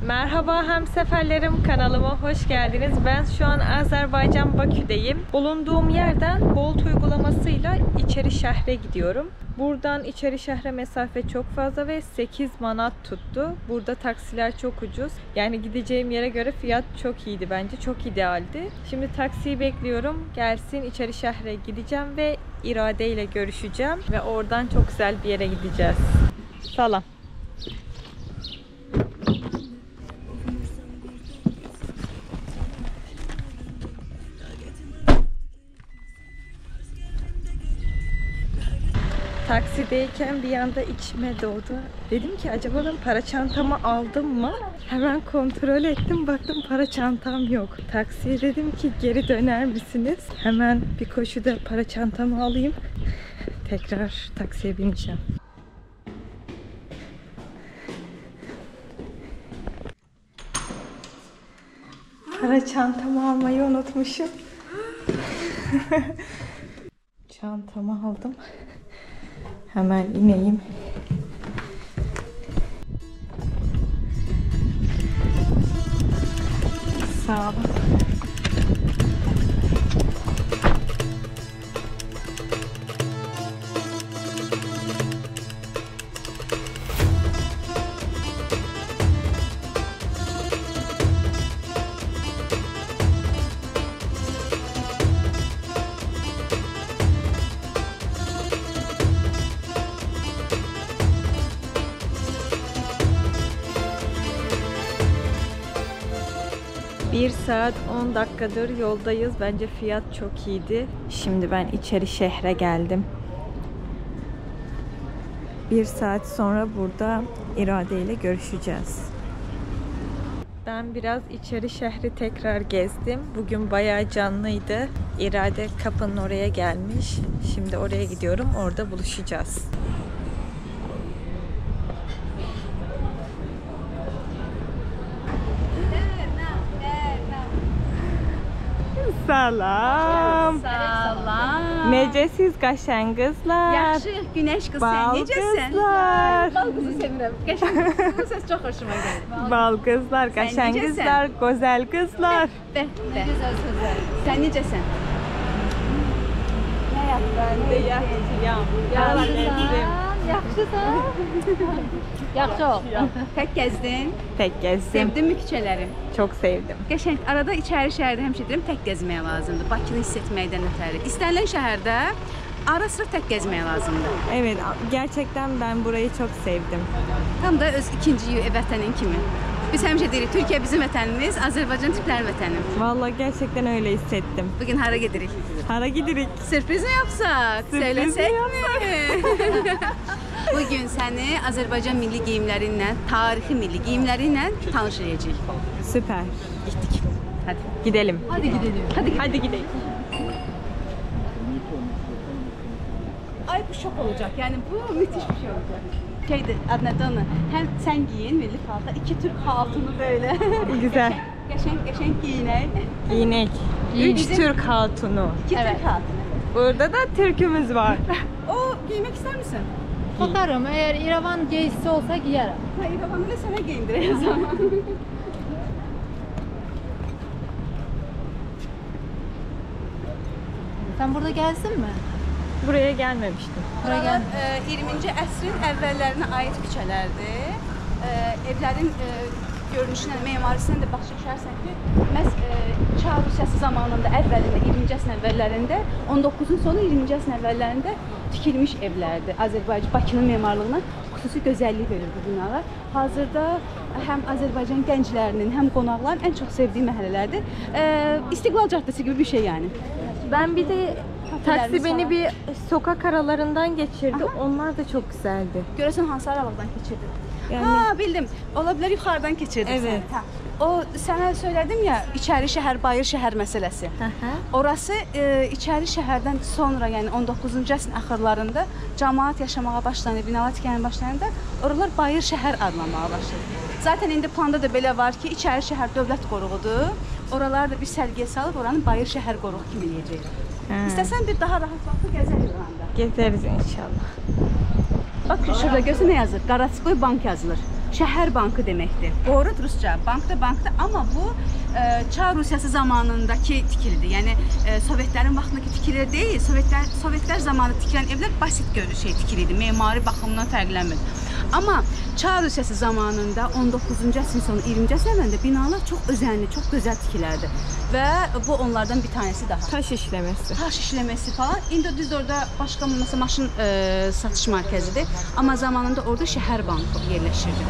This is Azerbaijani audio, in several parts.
Merhaba hemseferlerim, kanalıma hoş geldiniz. Ben şu an Azerbaycan Bakü'deyim. Bulunduğum yerden Bolt uygulamasıyla içeri şehre gidiyorum. Buradan içeri şehre mesafe çok fazla ve 8 manat tuttu. Burada taksiler çok ucuz. Yani gideceğim yere göre fiyat çok iyiydi bence. Çok idealdi. Şimdi taksiyi bekliyorum. Gelsin, içeri şehre gideceğim ve İrade ile görüşeceğim. Ve oradan çok güzel bir yere gideceğiz. Salam. Taksideyken bir anda içime doğdu. Dedim ki acaba ben para çantamı aldım mı? Hemen kontrol ettim, baktım para çantam yok. Taksiye dedim ki geri döner misiniz? Hemen bir koşuda para çantamı alayım. Tekrar taksiye bineceğim. Para çantamı almayı unutmuşum. Çantamı aldım. Hemen ineyim. Sağ olun. Bir saat 10 dakikadır yoldayız. Bence fiyat çok iyiydi. Şimdi ben içeri şehre geldim. Bir saat sonra burada İrade ile görüşeceğiz. Ben biraz içeri şehri tekrar gezdim. Bugün bayağı canlıydı. İrade kapının oraya gelmiş. Şimdi oraya gidiyorum. Orada buluşacağız. Salam. Salam. Necəsiz qəşəng qızlar? Yaxşı, Günəş qız, sən Bal necəsən? qızlar. Bal qızı sevirəm. Qəşəng qız, bu səs çox xoşuma gəlir. Bal qızlar, qəşəng necəsən? qızlar, gözəl qızlar. Nə gözəl sözlər. Sən necəsən? Nə Ben de yaxşıyam. Yaxşıyam. Yaxşısan? Yaxşı ol. Tək gəzdin? Tək gəzdim. Sevdinmi küçələri? Çox sevdim. Qəşəng, arada içəri şəhərdə həmişə deyirəm, tək gəzməyə lazımdır. Bakını hiss etməkdən ötəri. İstənilən şəhərdə ara sıra tək gəzməyə lazımdır. Evet, gerçekten ben burayı çok sevdim. Tam da öz ikinci vətənin kimi. Biz həmişə deyirik, Türkiyə bizim vətənimiz, Azərbaycan Türklərin vətəni. Vallahi gerçekten öyle hissettim. Bugün hara gedirik? Hara gidirik? Sürpriz mi yapsak? Sürpriz mi Söylesek mi? Bugün səni Azərbaycan milli geyimlərinlə, tarixi milli geyimlərinlə tanışlayacağıq. Süper. Gittik. Hadi. Gidelim. Hadi gidelim. Hadi gidelim. Ay bu şok olacak. Yani bu müthiş bir şey olacak. Şeydi, adı nədir onu? Hem sen giyin milli palta, iki Türk hatunu böyle. Güzel. Qəşəng giyinək. Giyinek. Üç Türk hatunu. İki Türk hatunu. Burada da Türk'ümüz var. O giymek ister misin? Bakarım, eğer İrəvan geysisi olsa giyerim. Ha, İrəvanı da sana giyindireyim o zaman. Sen burada gelsin mi? Buraya gelmemiştim. Buraya Buralar gel. 20-ci əsrin əvvəllərinə aid küçələrdir. Evlərin görünüşündən, memarisindən də başa düşərsən ki, məhz Çar Rusiyası zamanında əvvəlində, 20-ci əsrin əvvəllərində, 19-cu sonu 20-ci əsrin əvvəllərində tikilmiş evlərdir. Azərbaycan, Bakının memarlığına xüsusi gözəllik verir bu binalar. Hazırda həm Azərbaycan gənclərinin, həm qonaqların ən çox sevdiyi məhəllələrdir. İstiqlal Caddəsi gibi bir şey yani. Ben bir de taksi beni bir sokak aralarından geçirdi. Onlar da çok güzeldi. Görəsən hansı aralıqdan keçirdin? Yani- Ha, bildim. Ola bilər yuxarıdan keçirdin Evet. sən. Ha. O sənə söylədim ya, içəri şəhər, bayır şəhər məsələsi. Orası içəri şəhərdən sonra, yəni 19-cu əsrin axırlarında cəmaət yaşamağa başlandı, binalar tikilməyə başlandı. Oralar bayır şəhər adlanmağa başladı. Zaten indi planda da belə var ki, içəri şəhər dövlət qoruğudur. Oraları da bir sərgiyə salıb oranı bayır şəhər qoruğu kimi eləyəcək. İstəsən bir daha rahat vaxtı gəzərik oranda. Gezeriz inşallah. Bak şurada gözü ne yazır? Qaratskoy bank yazılır. şəhər bankı deməkdir. Borud rusca, bank da bankdır, amma bu Çar Rusiyası zamanındakı tikilidir. Yəni Sovetlərin vaxtındakı tikili deyil, Sovetlər zamanı tikilən evlər basit tikilidir, memari baxımından fərqlənmir. Amma Çar Rusiyası zamanında 19-cu əsrin sonu 20-ci əsrlərdə binalar çox özənli, çox gözəl tikilərdi və bu onlardan bir tanəsi daha. Taş işləməsi. Taş işləməsi falan. İndi düz orada başqa məsələn maşın satış mərkəzidir, amma zamanında orada şəhər bankı yerləşirdi.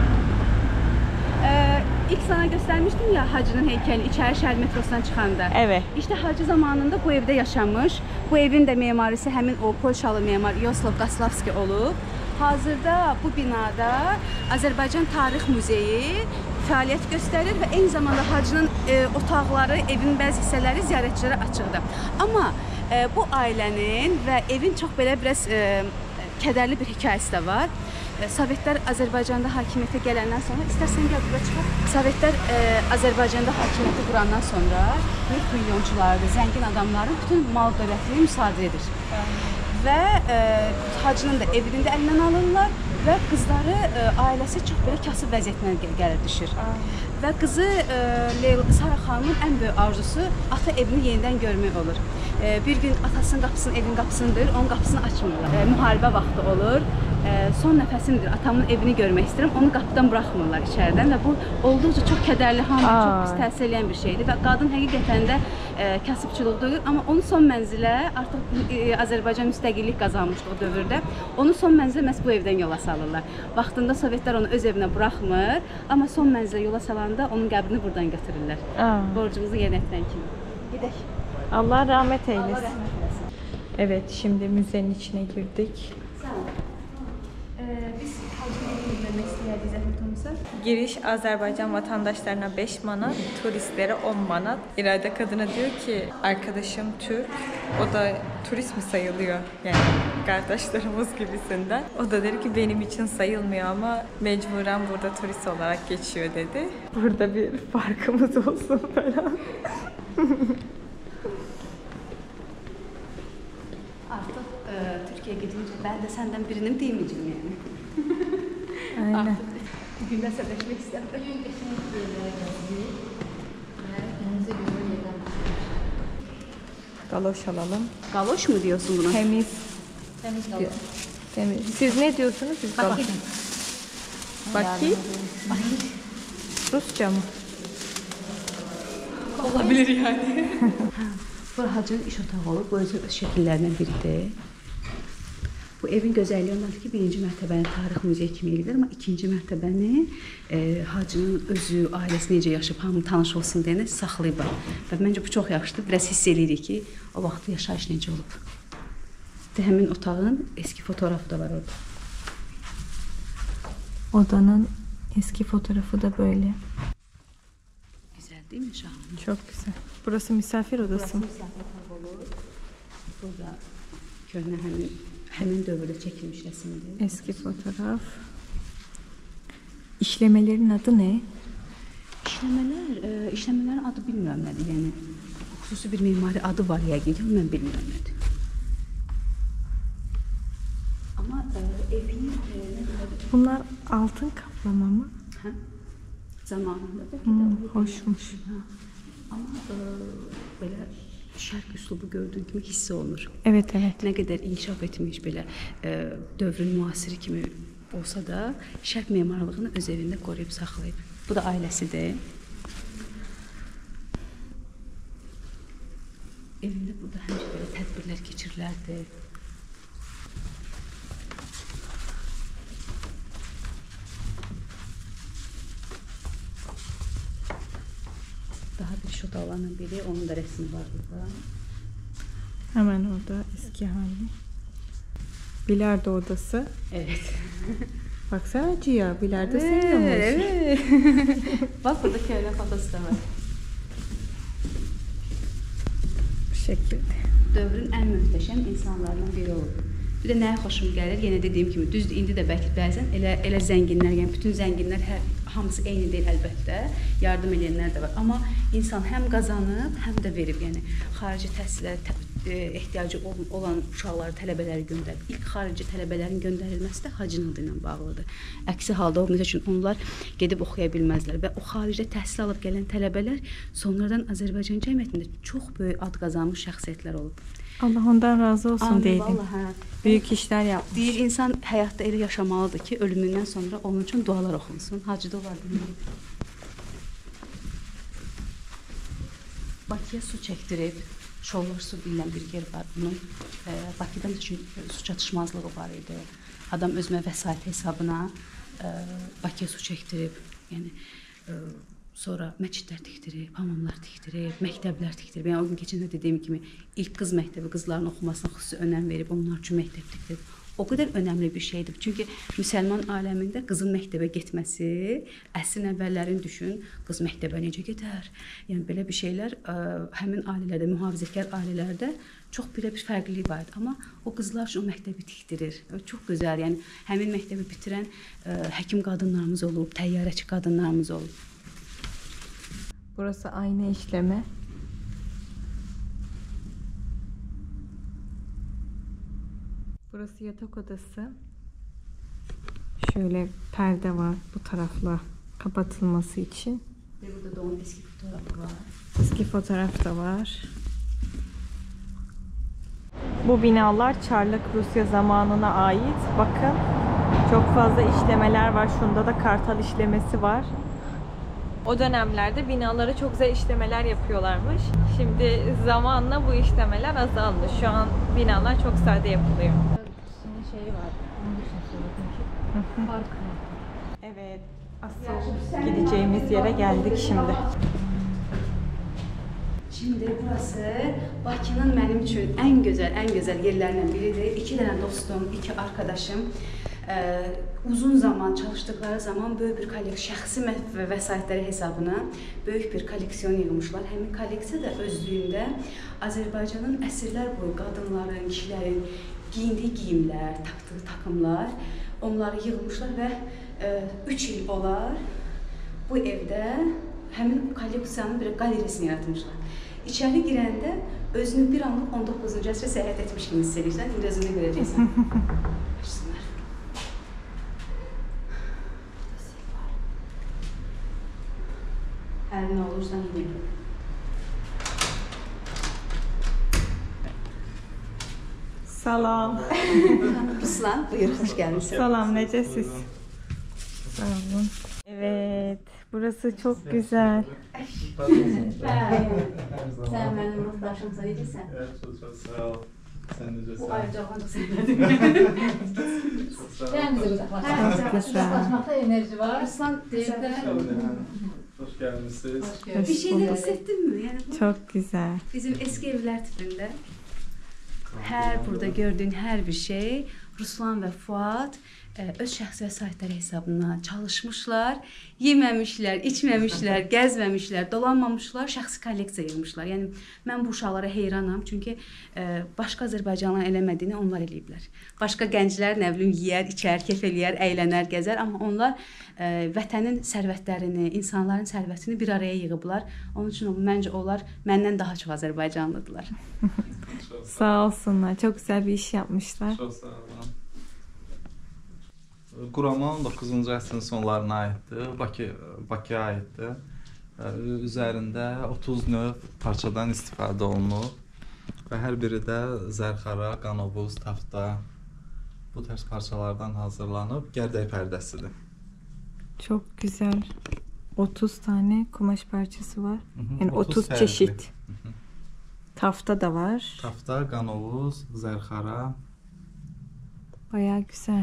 İlk sana göstermiştim ya Hacı'nın heykelini içeri şehir metrosundan çıkanda. Evet. İşte Hacı zamanında bu evde yaşamış. Bu evin de mimarisi hemin o Polşalı mimar Yoslav Gaslavski olub. Hazırda bu binada Azərbaycan Tarix Muzeyi fəaliyyət göstərir və eyni zamanda Hacı'nın otaqları, evin bəzi hissələri ziyarətçilərə açıqdır. Amma bu ailənin və evin çox belə biraz kədərli bir hekayəsi də var. Sovetlər Azərbaycanda hakimiyyətə gələndən sonra, istərsən gəl bura çıxaq. Sovetlər Azərbaycanda hakimiyyəti qurandan sonra neft milyonçuları, zəngin adamların bütün mal dövlətini müsadirə edir. Və Hacının da evini də əlindən alırlar və qızları, ailəsi çox belə kasıb vəziyyətinə gəlir düşür. Və qızı Sara xanımın ən böyük arzusu ata evini yenidən görmək olur. Bir gün atasının qapısını, evin qapısını döyür, onun qapısını açmırlar. Müharibə vaxtı olur. Son nəfəsimdir, atamın evini görmək istəyirəm, onu qapıdan buraxmırlar içəridən və bu olduqca çox kədərli, hamıya çox pis təsir edən bir şeydir və qadın həqiqətən də kasıbçılıq duyur, amma onun son mənzilə artıq Azərbaycan müstəqillik qazanmışdı o dövrdə, onun son mənzilə məhz bu evdən yola salırlar. Vaxtında Sovetlər onu öz evinə buraxmır, amma son mənzilə yola salanda onun qəbrini buradan götürürlər. Borcumuzu yerinə yetirən kimi. Gedək. Allah rahmet eylesin. Evet, şimdi müzenin içine girdik. Biz Hacı'nı bilmemek istəyərdik zəhmət Giriş Azerbaycan vatandaşlarına 5 manat, turistlere 10 manat. İrade kadına diyor ki arkadaşım Türk, o da turist mi sayılıyor? Yani kardeşlerimiz gibisinden. O da dedi ki benim için sayılmıyor ama mecburen burada turist olarak geçiyor dedi. Burada bir farkımız olsun falan. Artıq Türkiye'ye gidince ben de senden birinin demeyeceğim yani. Aynen. Artık bugün de sebleşmek istemiyorum. Galoş alalım. Galoş mu diyorsun buna? Temiz. Temiz Diyor. Temiz. Siz ne diyorsunuz? Biz galoş. Bakayım. Rusça mı? Olabilir yani. Bu Hacı'nın iş otağı olur. Bu özü şəkillərindən biridir. Bu evin gözəlliyi ondadır ki, birinci mərtəbəni tarix muzeyi kimi edilir, amma ikinci mərtəbəni Hacı'nın özü, ailəsi necə yaşayıb, hamı tanış olsun deyəni saxlayıb. Və məncə bu çox yaxşıdır. Biraz hiss edirik ki, o vaxt yaşayış necə olub. Və həmin otağın eski fotoğrafı da var orada. Odanın eski fotoğrafı da böyle. Güzel değil mi Şahan? Çok güzel. Burası misafir odası mı? Burada köhnə həmin dövrdə çəkilmiş rəsmdir. Eski fotoğraf. İşlemelerin adı ne? İşləmələrin adı bilmirəm nədir. Yəni xüsusi bir mimari adı var yəqin, mən bilmirəm nədir. Amma evin Bunlar altın kaplama mı? hə zamanında Hoşmuş. amma belə şərq üslubu gördüyün kimi hiss olunur. Evet evet. Nə qədər inkişaf etmiş belə dövrün müasiri kimi olsa da şərq memarlığını öz evində qoruyub saxlayıb. Bu da ailəsidir. Evində burada həmişə belə tədbirlər keçirilərdi. Daha bir iş otaqlarından biri, onun da resmi var burada. Hemen orada eski hali. Bilardo odası. Evet. Baksana Ciya, bilardo seviyormuş. Evet. Bak burada köylü fotosu da var. Bu şekilde. Dövrün ən möhtəşəm insanlarından biri olub. Bir də nəyə xoşum gəlir? Yenə dediyim kimi, düzdür, indi də bəlkə bəzən elə zənginlər, yəni bütün zənginlər hamısı eyni deyil əlbəttə, yardım edənlər də var. Amma insan həm qazanıb, həm də verib, yəni xarici təhsillərə ehtiyacı olan uşaqları, tələbələri göndərir. İlk xarici tələbələrin göndərilməsi də Hacının adı ilə bağlıdır. Əksi halda məsəl üçün onlar gedib oxuya bilməzlər və o xaricdə təhsil alıb gələn tələbələr sonradan Azərbaycan cəmiyyətində çox böyük ad qazanmış şəxsiyyətlər olub. Allah ondan razı olsun Amin, dedim. vallahi, Büyük işler yapmış. deyir insan həyatda elə yaşamalıdır ki, ölümündən sonra onun üçün dualar oxunsun. Hacıda olar demək. Bakıya su çəkdirib, Şollar su deyilən bir yer var bunun. Bakıda üçün su çatışmazlığı var idi. Adam özünə vəsait hesabına Bakıya su çəkdirib, yəni sonra məscidlər tikdirib, hamamlar tikdirib, məktəblər tikdirib. Yəni o gün keçəndə dediyim kimi ilk qız məktəbi, qızların oxumasına xüsusi önəm verib, onlar üçün məktəb tikdirib. O qədər önəmli bir şeydir. Çünki müsəlman aləmində qızın məktəbə getməsi, əsrin əvvəllərini düşün, qız məktəbə necə gedər? Yəni belə bir şeylər həmin ailələrdə, mühafizəkar ailələrdə çox belə bir fərqlilik var idi. Amma o qızlar üçün o məktəbi tikdirir. Çox gözəl. Yəni həmin məktəbi bitirən həkim qadınlarımız olub, təyyarəçi qadınlarımız olub. Burası ayna işleme. Burası yatak odası. Şöyle perde var bu tarafla kapatılması için. Ve burada da onun eski fotoğrafı var. Eski fotoğraf da var. Bu binalar Çarlık Rusya zamanına ait. Bakın çok fazla işlemeler var. Şunda da kartal işlemesi var. O dönemlerde binalara çok güzel işlemeler yapıyorlarmış. Şimdi zamanla bu işlemeler azaldı. Şu an binalar çok sade yapılıyor. Kutusunun şeyi var. Onun için söyledim ki. Park. Evet, asıl gideceğimiz yere geldik şimdi. Şimdi burası Bakının mənim üçün ən gözəl yerlərindən biridir. İki dənə dostum, iki arkadaşım uzun zaman çalışdıkları zaman böyük bir şəxsi vəsaitləri hesabına böyük bir kolleksiyon yığmışlar. Həmin kolleksiya da özlüyündə Azərbaycanın əsrlər boyu qadınların, kişilərin giyindiyi geyimlər, takdığı takımlar, onları yığmışlar və 3 il olar bu evdə həmin kolleksiyanın bir qalerisini yaratmışlar. İçəri girəndə özünü bir anlıq 19-cu əsrə səyahət etmiş kimi hiss edirsən, indi özünü görəcəksən. Başsınlar. Əlinə olursan yine. Salam. Ruslan, buyur, hoş geldiniz. Salam, necəsiz? Sağ olun. Evet, burası çok güzel. Sen benim yurttaşımsa edirsən. Evet, çok sağ ol. Sen necəsən? Bu ayrıcağını da sənədir. Çok sağ ol. Yani bize uzaklaşmak. Uzaklaşmakta enerji var. Ruslan, Hoş gelmişsiniz. bir şeyler hissettin mi? Yani bu Çok güzel. bizim eski evler tipinde. Her burada gördüğün her bir şey Ruslan ve Fuat öz şəxsi vəsaitləri hesabına çalışmışlar, yeməmişlər, içməmişlər, gəzməmişlər, dolanmamışlar, şəxsi kolleksiya yığmışlar. Yəni mən bu uşaqlara heyranam, çünki başqa Azərbaycanlıların eləmədiyini onlar eləyiblər. Başqa gənclər nə bilim yeyər, içər, kef eləyər, əylənər, gəzər, amma onlar vətənin sərvətlərini, insanların sərvətini bir araya yığıblar. Onun üçün məncə onlar məndən daha çox Azərbaycanlıdılar. Sağ olsunlar. Çok güzel bir iş yapmışlar. Çok sağ olun. Qurama 19-cu əsrin sonlarına aiddir, Bakıya aiddir. Üzərində 30 növ parçadan istifadə olunub və hər biri də zərxara, qanovuz, tafta bu tərz parçalardan hazırlanıb gərdək pərdəsidir. Çok güzel. 30 tane kumaş parçası var. Yani 30 30 çeşit. Tafta da var. Tafta, qanovuz, zərxara. Bayağı güzel.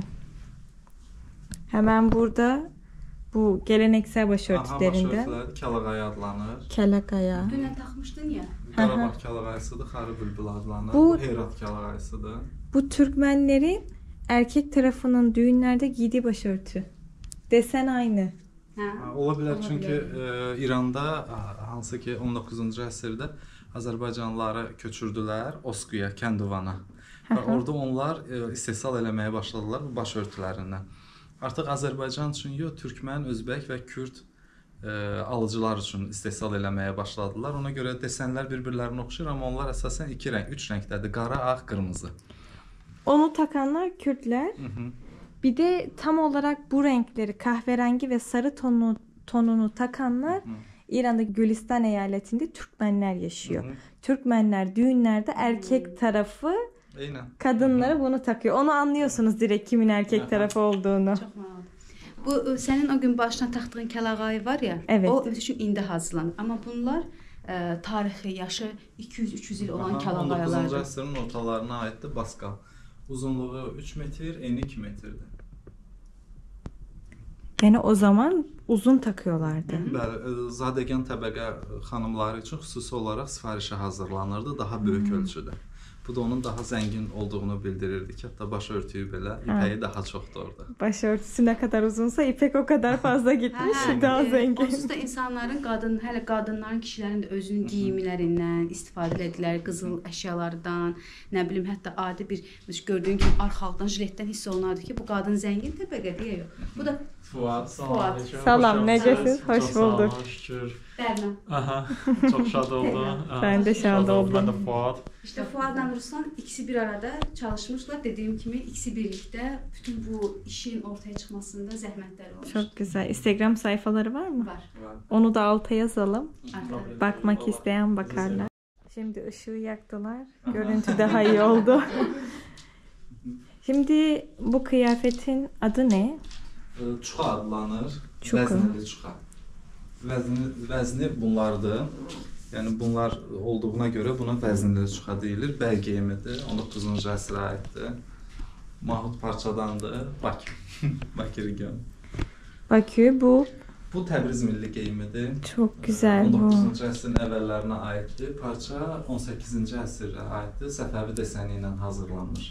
Hemen burada bu geleneksel başörtülerinden Kəlağayı adlanır. Kəlaqaya. Dünən taxmışdın ya. Qarabağ kəlağayısıdır, Xarı bülbül adlanır. Bu- Bu Herat kəlağayısıdır. Bu Türkmenlerin erkek tarafının düğünlerde giydiği başörtü. Desen aynı. Hə. Ola bilər çünki İranda hansı ki 19-cu əsrdə Azərbaycanlıları köçürdülər Oskuya, Kəndivana. Və orada onlar istehsal eləməyə başladılar bu başörtülərindən. Artıq Azərbaycan üçün yox, Türkmən, Özbək və Kürd alıcılar üçün istehsal eləməyə başladılar. Ona görə desenlər bir-birlərinə oxşayır, amma onlar əsasən 2 rəng, 3 rəngdədir. Qara, ağ, qırmızı. Onu takanlar Kürtler. Bir de tam olarak bu renkleri kahverengi ve sarı tonunu takanlar İran'da Gülistan eyaletinde Türkmenler yaşıyor. Türkmenler düğünlerde erkek tarafı Aynen. kadınlara bunu takıyor. Onu anlıyorsunuz direkt kimin erkek tarafı olduğunu. Çox maraqlı. Bu senin o gün başına taxdığın kəlağayı var ya, Evet. o öz üçün indi hazırlanır. Amma bunlar tarixi, yaşı 200-300 il olan 19-cu kəlağayalardır. əsrin ortalarına aiddir Baskal. Uzunluğu 3 metr, eni 2 metrdir. Yani o zaman uzun takıyorlardı. Bəli, zadəgan təbəqə xanımları üçün xüsusi olaraq sifarişə hazırlanırdı daha böyük ölçüdə. Bu da onun daha zəngin olduğunu bildirirdi ki, hətta baş örtüyü belə ipəyi daha çoxdur orada. Başörtüsü ne kadar uzunsa ipek o kadar fazla gitmiş. Daha zengin. Onsuz da insanların hələ qadınların, kişilərin də özünün geyimlərindən istifadə edilər, qızıl əşyalardan, nə bilim, hətta adi bir gördüyün kimi arxalıqdan, jiletdən hiss olunardı ki, bu qadın zəngin təbəqə deyə yox. Bu da Fuad, Fuad. Salam, necəsiz? Hoş Çok sağ olun, bulduk. şükür. Dərman. Aha, çok şad oldum. Ben de şad oldum. Ben de Fuad. İşte Fuadla Ruslan ikisi bir arada çalışmışlar. Dediğim kimi ikisi birlikte bütün bu işin ortaya çıkmasında zəhmətləri olmuş. Çok güzel. Instagram sayfaları var mı? Var. Onu da alta yazalım. Arkadaşlar. Bakmak isteyen bakarlar. Şimdi ışığı yaktılar. Görüntü daha iyi oldu. Şimdi bu kıyafetin adı ne? Çuxa adlanır. Çuxa. Vəznli çuxa. Vəzni bunlardır. Yəni bunlar olduğuna görə buna vəznli çuxa deyilir. Bəy geyimidir. 19-cu əsrə aiddir. Mahut parçadandır. Bakı. Bakı regionu. Bakü bu. Bu Təbriz milli geyimidir. Çok güzel bu. 19-cu əsrin əvvəllərinə aiddir. Parça 18-ci əsrə aiddir. Səfəvi desəni ilə hazırlanmış.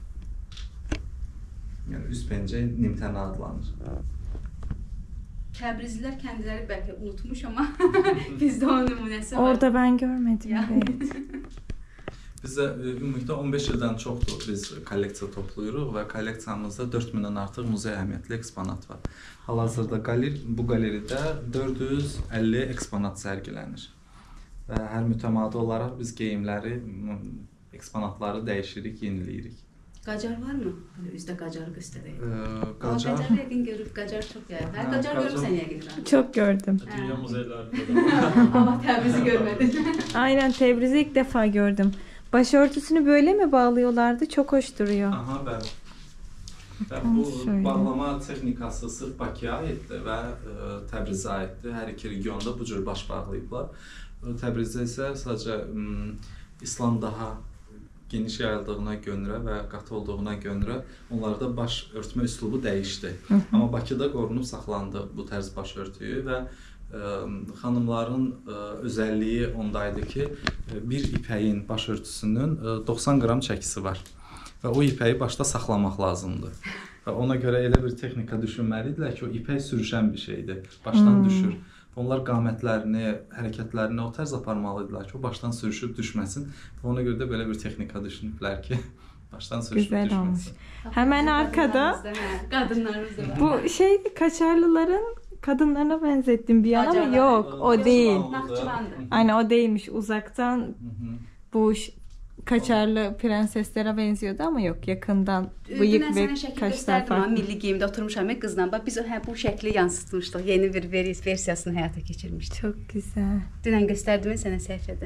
Yəni üst pencə nimtənə adlanır. Təbrizlilər kendileri belki unutmuş ama bizde o nümunəsi var. Orada ben görmedim. Ya. Evet. Bizdə ümumilikdə 15 ildən çoxdur biz kolleksiya toplayırıq və kolleksiyamızda 4000-dən artıq muzey əhəmiyyətli eksponat var. Hal-hazırda bu qaleridə 450 eksponat sərgilənir. Və hər mütəmadi olaraq biz geyimləri, eksponatları dəyişirik, yeniləyirik. Qacar var mı? Böyle üzdə qacarı göstərək. Qacar Qacar yəqin görüb, qacar çox ya. Hər qacar görürsən yəqin. Çok gördüm. Dünya muzeylerinde de. Ama Təbrizi görmedin. Aynen Tebriz'i ilk defa gördüm. Başörtüsünü böyle mi bağlıyorlardı? Çok hoş duruyor. Aha, bəli. Və bu Şöyle. bağlama texnikası sırf Bakıya aiddir və Təbrizə aiddir. Hər iki regionda bu cür baş bağlayıblar. Təbrizdə isə sadəcə İslam daha geniş yayıldığına görə və qatı olduğuna görə onlarda baş örtmə üslubu dəyişdi. Amma Bakıda qorunub saxlandı bu tərz baş örtüyü və xanımların özəlliyi ondaydı ki, bir ipəyin baş örtüsünün 90 qram çəkisi var və o ipəyi başda saxlamaq lazımdır. Və ona görə elə bir texnika düşünməlidirlər ki, o ipək sürüşən bir şeydir, başdan düşür. Onlar qamətlərini, hərəkətlərini o tərz aparmalıdırlar ki, o başdan sürüşüb düşməsin. Və ona görə də belə bir texnika düşünüblər ki, başdan sürüşüb Güzel düşməsin. olmuş. Hemen arkada Kadınlarımız da var. bu şey Kaçarlıların kadınlarına benzettim bir an ama Kaçarlar. yok o değil. Naxçıvandı. Aynen o değilmiş. Uzaktan bu Kaçarlı prenseslere benziyordu ama yok yakından bıyık Dünən ve sənə şəkil kaşlar göstərdim ama farklı. milli geyimdə oturmuşam qızla. Bax biz bu şəkli yansıtmışdıq. Yeni bir versiyasını həyata keçirmişdik. Çok güzel. Dünən göstərdim sənə səhifədə.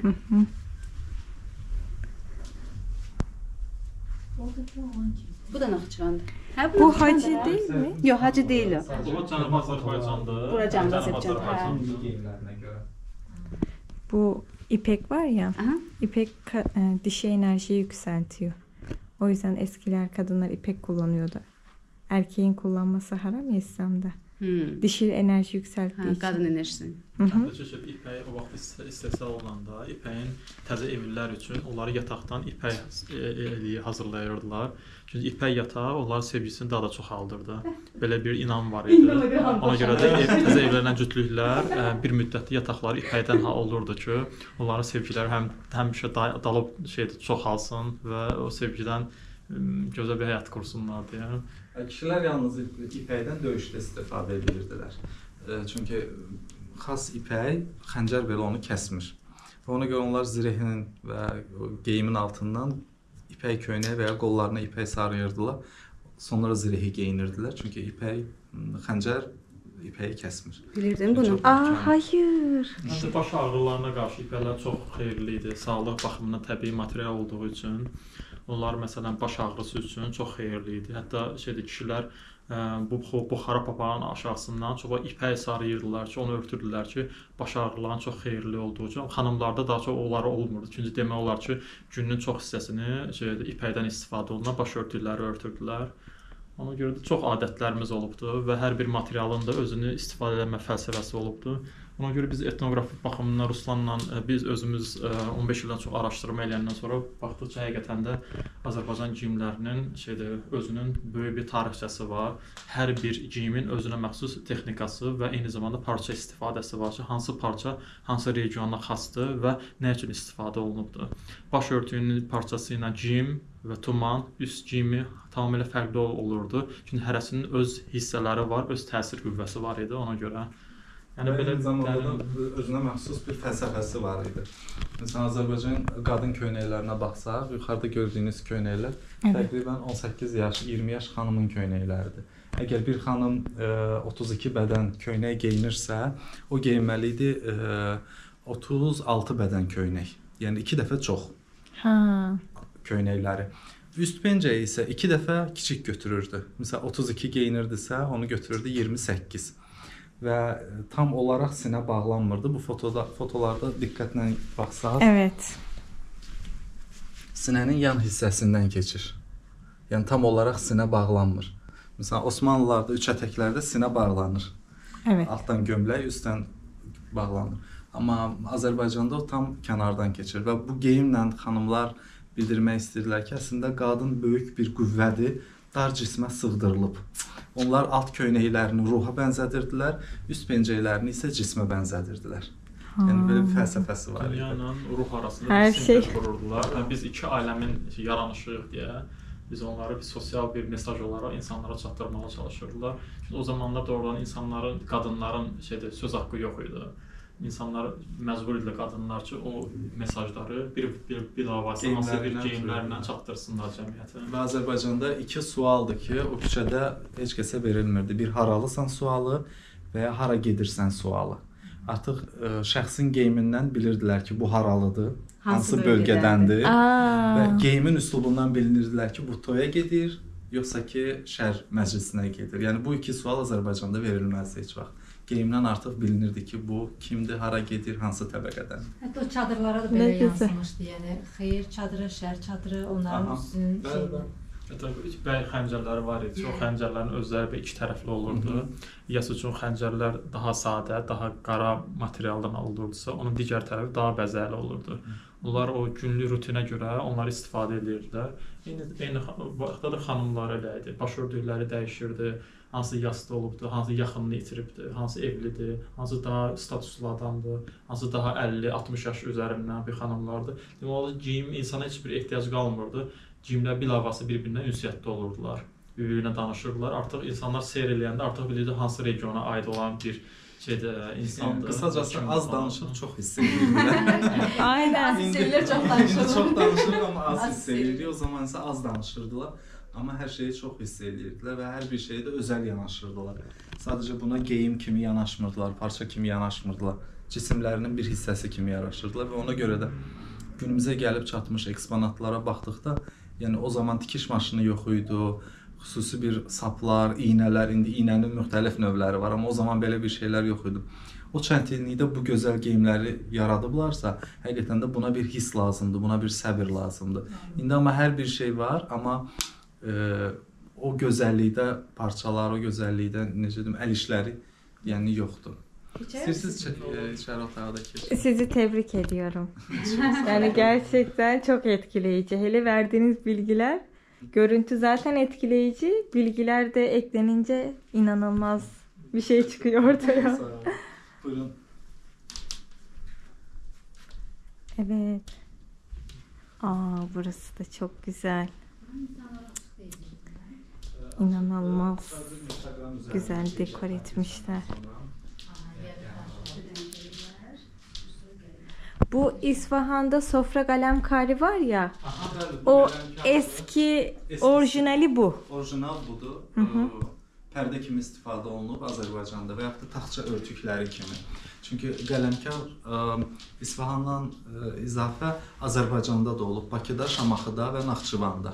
Bu da Naxçıvandı. Hə, Bu Naxçıvandı, hacı hə? değil mi? Yox, hacı deyil o. Bu Cənub Azərbaycandır. Bura Cənub Cənub Azərbaycan, hə. Milli geyimlərinə görə. Bu ipek var ya. Aha. İpek dişi enerjiyi yükseltiyor. O yüzden eskiler kadınlar ipek kullanıyordu. Erkeğin kullanması haram ya İslam'da. Dişi enerji yükselttiği Hə, için. qadın enerjisi. Çünki ipək o vaxt istehsal olunanda ipəyin təzə evlilər üçün onları yataqdan ipək hazırlayırdılar. Çünki ipək yatağı onların sevgisini daha da çoxaldırdı. Belə bir inam var idi. Ona görə də təzə evlənən cütlüklər bir müddətli yataqları ipəkdən olurdu ki, onların sevgiləri həmişə dalıb çoxalsın və o sevgidən gözəl bir həyat qursunlar deyə. Kişilər yalnız ipəkdən döyüşdə istifadə edirdilər. Çünki xas ipək, xəncər belə onu kəsmir. Və ona görə onlar zirehinin və geyimin altından ipək köynək və ya qollarına ipək sarıyırdılar. Sonra zirehi geyinirdilər. Çünki ipək, xəncər ipəyi kəsmir. Bilirdim bunu. Hayır. Hətta baş ağrılarına qarşı ipəklər çox xeyirli idi. Sağlıq baxımından təbii material olduğu üçün onlar məsələn baş ağrısı üçün çox xeyirli idi. Hətta kişilər bu buxara papağın aşağısından çox ipək sarıyırdılar ki, onu örtürdülər ki, baş ağrılarının çox xeyirli olduğu üçün. Xanımlarda daha çox onları olmurdu. Çünki demək olar ki, günün çox hissəsini ipəkdən istifadə olunan baş örtükləri örtürdülər. Ona görə də çox adətlərimiz olubdu və hər bir materialın da özünü istifadə etmə fəlsəfəsi olubdu. Ona görə biz etnoqrafik baxımından Ruslanla biz özümüz 15 ildən çox araşdırma eləyəndən sonra baxdıq ki, həqiqətən də Azərbaycan geyimlərinin özünün böyük bir tarixçəsi var. Hər bir geyimin özünə məxsus texnikası və eyni zamanda parça istifadəsi var ki, hansı parça hansı regiona xasdır və nə üçün istifadə olunubdur. Baş örtüyünün parçası ilə geyim və tuman, üst geyimi tamamilə fərqli olurdu. Çünki hərəsinin öz hissələri var, öz təsir qüvvəsi var idi ona görə. Yəni belə zamanda özünə məxsus bir fəlsəfəsi var idi. Məsələn, Azərbaycan qadın köynəklərinə baxsaq, yuxarıda gördüyünüz köynəklər təqribən 18 yaş, 20 yaş xanımın köynəkləridir. Əgər bir xanım 32 bədən köynək geyinirsə, o geyinməli idi 36 bədən köynək. Yəni 2 dəfə çox köynəkləri. Üst pencəyi isə 2 dəfə kiçik götürürdü. Məsələn, 32 geyinirdisə, onu götürürdü 28. Və tam olaraq sinə bağlanmırdı. Bu fotolarda diqqətlə baxsaq, sinənin yan hissəsindən keçir. Yəni tam olaraq sinə bağlanmır. Məsələn, Osmanlılarda üç ətəklərdə sinə bağlanır. Altdan gömlək, üstdən bağlanır. Amma Azərbaycanda o tam kənardan keçir və bu geyimlə xanımlar bildirmək istəyirlər ki, əslində qadın böyük bir qüvvədir, dar cismə sığdırılıb. Onlar alt köynəklərini ruha bənzədirdilər, üst pencəklərini isə cismə bənzədirdilər. Yəni belə bir fəlsəfəsi var idi. Dünya ilə ruh arasında bir sinir qururdular və biz iki aləmin yaranışıyıq deyə biz onları sosial bir mesaj olaraq insanlara çatdırmağa çalışırdılar. Çünki o zamanlar doğrudan insanların, qadınların söz haqqı yox idi. İnsanlar məcbur idilər qadınlar ki, o mesajları bir avazı hansı bir geyimlərlə çatdırsınlar cəmiyyətə. Və Azərbaycanda iki sualdır ki, o küçədə heç kəsə verilmirdi. Bir haralısan sualı və ya hara gedirsən sualı. Artıq şəxsin geyimindən bilirdilər ki, bu haralıdır, hansı bölgədəndir və geyimin üslubundan bilinirdilər ki, bu toya gedir, yoxsa ki, şər məclisinə gedir. Yəni bu iki sual Azərbaycanda verilməzdi heç vaxt. Geyimdən artıq bilinirdi ki, bu kimdir, hara gedir, hansı təbəqədən. Hətta o çadırlara da belə yansımışdı, yəni xeyir çadırı, şər çadırı, onların üstünün Hətta bəy xəncərləri var idi. O xəncərlərin özləri iki tərəfli olurdu. Yas üçün xəncərlər daha sadə, daha qara materialdan olurdusa, onun digər tərəfi daha bəzəkli olurdu. Onlar o günlük rutinə görə onları istifadə edirdilər. Eyni vaxtda da xanımlar elə idi. Baş örtükləri dəyişirdi. Hansı yasda olubdu, hansı yaxınını itiribdi, hansı evlidir, hansı daha statuslu adamdır, hansı daha 50-60 yaş üzərindən bir xanımlardır. Demək olar ki, geyim insana heç bir ehtiyac qalmırdı. Geyimlər bilavasitə bir-birindən ünsiyyətdə olurdular, bir-birinə danışırdılar. Artıq insanlar seyr eləyəndə artıq bilirdi hansı regiona aid olan bir insandır. Qısacası az danışır, çox hiss edirlər. Aynen. Hiss çox danışır. İndi çox danışır, amma az hiss edirdi. O zaman isə az danışırdılar. Amma hər şeyi çox hiss edirdilər və hər bir şeyə də özəl yanaşırdılar. Sadəcə buna geyim kimi yanaşmırdılar, parça kimi yanaşmırdılar. Cisimlərinin bir hissəsi kimi yanaşırdılar və ona görə də günümüzə gəlib çatmış eksponatlara baxdıqda, yəni o zaman tikiş maşını yox idi, xüsusi bir saplar, iynələr, indi iynənin müxtəlif növləri var, amma o zaman belə bir şeylər yox idi. O çətinlikdə bu gözəl geyimləri yaradıblarsa, həqiqətən də buna bir hiss lazımdır, buna bir səbir lazımdır. İndi amma hər bir şey var, amma o gözəllikdə parçalar, o gözəllikdə necə deyim, əl işləri yəni yoxdur. İstəyirsiniz içəri otağa da keçin. Sizi tebrik ediyorum. Yani gerçekten çok etkileyici. Hele verdiğiniz bilgiler, görüntü zaten etkileyici, bilgiler de eklenince inanılmaz bir şey çıkıyor ortaya. Buyurun. Evet. Burası da çok güzel. İnanılmaz güzel dekor etmişler. Bu İsfahan'da sofra kalemkari var ya, Aha, bəli, bu o qələmkar eski orijinali bu. orijinal budur. Pərdə kimi istifadə olunub Azərbaycanda və yaxud da taxça örtükləri kimi. Çünki qələmkar İsfahandan izafə Azərbaycanda da olub, Bakıda, Şamaxıda və Naxçıvanda.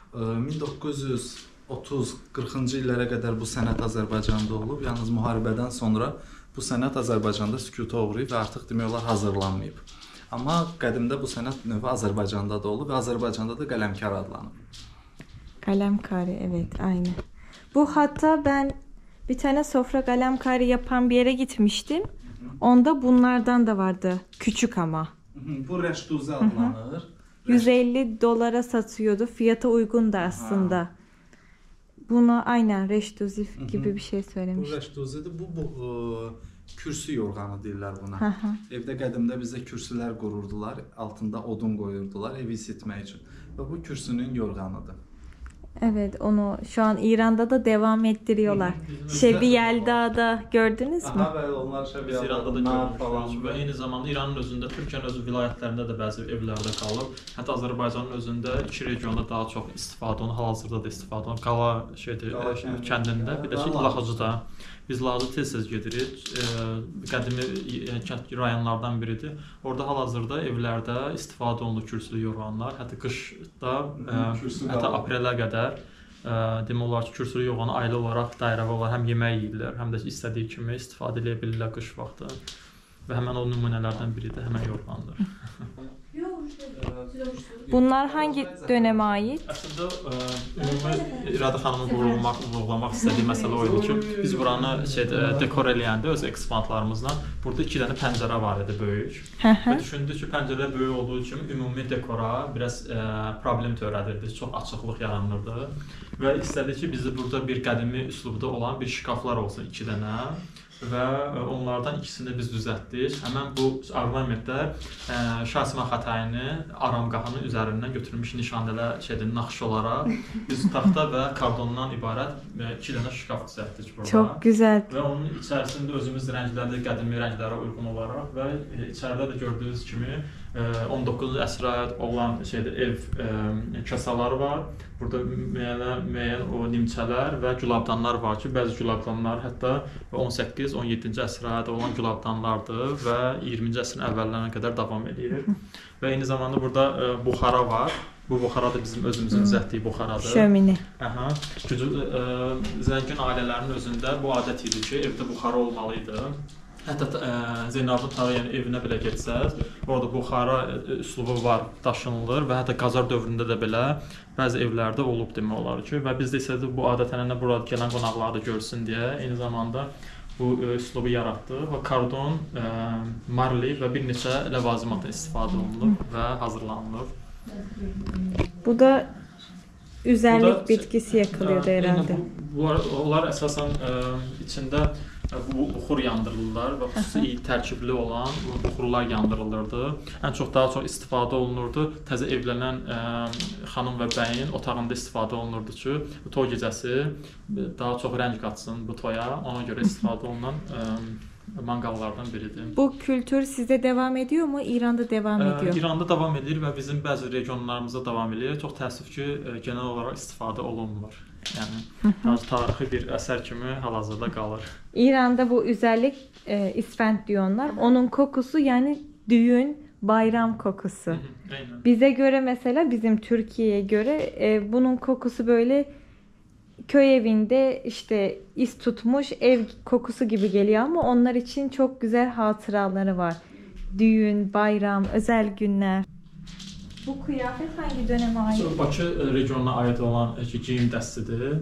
1930-40-cı illərə qədər bu sənət Azərbaycanda olub. Yalnız müharibədən sonra bu sənət Azərbaycanda sükuta uğrayıb və artıq demək olar hazırlanmayıb. Amma qədimdə bu sənət növü Azərbaycanda da olub və Azərbaycanda da qələmkar adlanıb. Kalemkari, evet, aynı. Bu hatta ben bir tane sofra kalemkari yapan bir yere gitmiştim. Onda bunlardan da vardı. Küçük ama. Bu reştuze adlanır. $150 satıyordu. Fiyata uygun da aslında. Bunu aynen reştuzif gibi bir şey Bu söylemiştim. reştuzedir. Bu kürsü yorğanı deyirlər buna. Evdə qədimdə bizdə kürsülər qururdular, altında odun qoyurdular evi isitmək üçün. Və bu kürsünün yorğanıdır. Evet, onu şu an İran'da da devam ettiriyorlar. Şebi Yelda'da gördünüz mü? Aha, bəli, onlar Biz şəbiyyə İranda da falan görmüşük və eyni zamanda İranın özündə, Türkiyənin özü vilayətlərində də bəzi evlərdə qalıb. Hətta Azərbaycanın özündə iki regionda daha çox istifadə olunur, hal-hazırda da istifadə olunur. Qala kəndində, bir də ki, Laxıcıda. Biz Laxıcı tez-tez gedirik. Qədimi kənd rayonlardan biridir. Orada hal-hazırda evlərdə istifadə olunur kürsülü yorğanlar. Hətta qışda, hətta aprelə qədər demək olar ki, kürsülü yorğanı ailə olaraq, dairəvi olaraq həm yemək yeyirlər, həm də istədiyi kimi istifadə edə bilirlər qış vaxtı. Və həmən o nümunələrdən biri də həmən yorğandır. Bunlar hangi döneme ait? Əslində ümumi İradə xanımın vurğulamaq istədiyi məsələ o idi ki, biz buranı dekor eləyəndə öz eksponatlarımızla burada 2 dənə pəncərə var idi böyük. Və düşündük ki, pəncərə böyük olduğu üçün ümumi dekora biraz problem törədirdi, çox açıqlıq yaranırdı. Və istədik ki, bizdə burada bir qədimi üslubda olan bir şkaflar olsun 2 dənə. Və onlardan ikisini biz düzəltdik. Həmən bu ornamentlər Şahsman Xatayini aramqahının üzərindən götürülmüş nişanələr naxış olaraq biz taxta və kardondan ibarət 2 dənə şkaf düzəltdik burada. Çok güzel. Və onun içərisində özümüz rənglərdə qədimi rənglərə uyğun olaraq və içəridə də gördüyünüz kimi 19-cu əsrə aid olan ev kasaları var. Burada müəyyən o nimçələr və gülabdanlar var ki, bəzi gülabdanlar hətta 18-17-ci əsrə aid olan gülabdanlardır və 20-ci əsrin əvvəllərinə qədər davam edir. Və eyni zamanda burada buxara var. Bu buxara da bizim özümüzün düzəltdiyi buxaradır. Şömine. Zəngin ailələrin özündə bu adət idi ki, evdə buxara olmalıydı. Hətta Zeynalabdin Tağıyev evinə belə getsəz, orada buxara üslubu var, daşınılır və hətta Qacar dövründə də belə bəzi evlərdə olub demək olar ki, və biz də istədik bu adət-ənənə burada gələn qonaqları da görsün deyə eyni zamanda bu üslubu yaratdıq və kardon, marli və bir neçə ləvazimatdan istifadə olunub və hazırlanılıb. Bu da üzerlik bitkisi yakılıyordu herhalde. Onlar əsasən içində buxur yandırılırlar və xüsusi tərkibli olan buxurlar yandırılırdı. Ən çox daha çox istifadə olunurdu. Təzə evlənən xanım və bəyin otağında istifadə olunurdu ki, bu toy gecəsi daha çox rəng qatsın bu toya. Ona görə istifadə olunan manqallardan biridir. Bu kültür sizdə devam ediyor mu? İran'da devam ediyor. İranda davam edir və bizim bəzi regionlarımızda davam edir. Çox təəssüf ki, genel olaraq istifadə olunmur. Yəni tarixi bir əsər kimi hal-hazırda qalır. İran'da bu üzerlik isfend diyorlar. Onun kokusu yani düğün, bayram kokusu. Bize göre mesela bizim Türkiye'ye göre bunun kokusu böyle köy evinde işte iz tutmuş ev kokusu gibi geliyor ama onlar için çok güzel hatıraları var. Düğün, bayram, özel günler. Bu kıyafet hangi döneme ait? Bakı regionuna aid olan geyim dəstidir.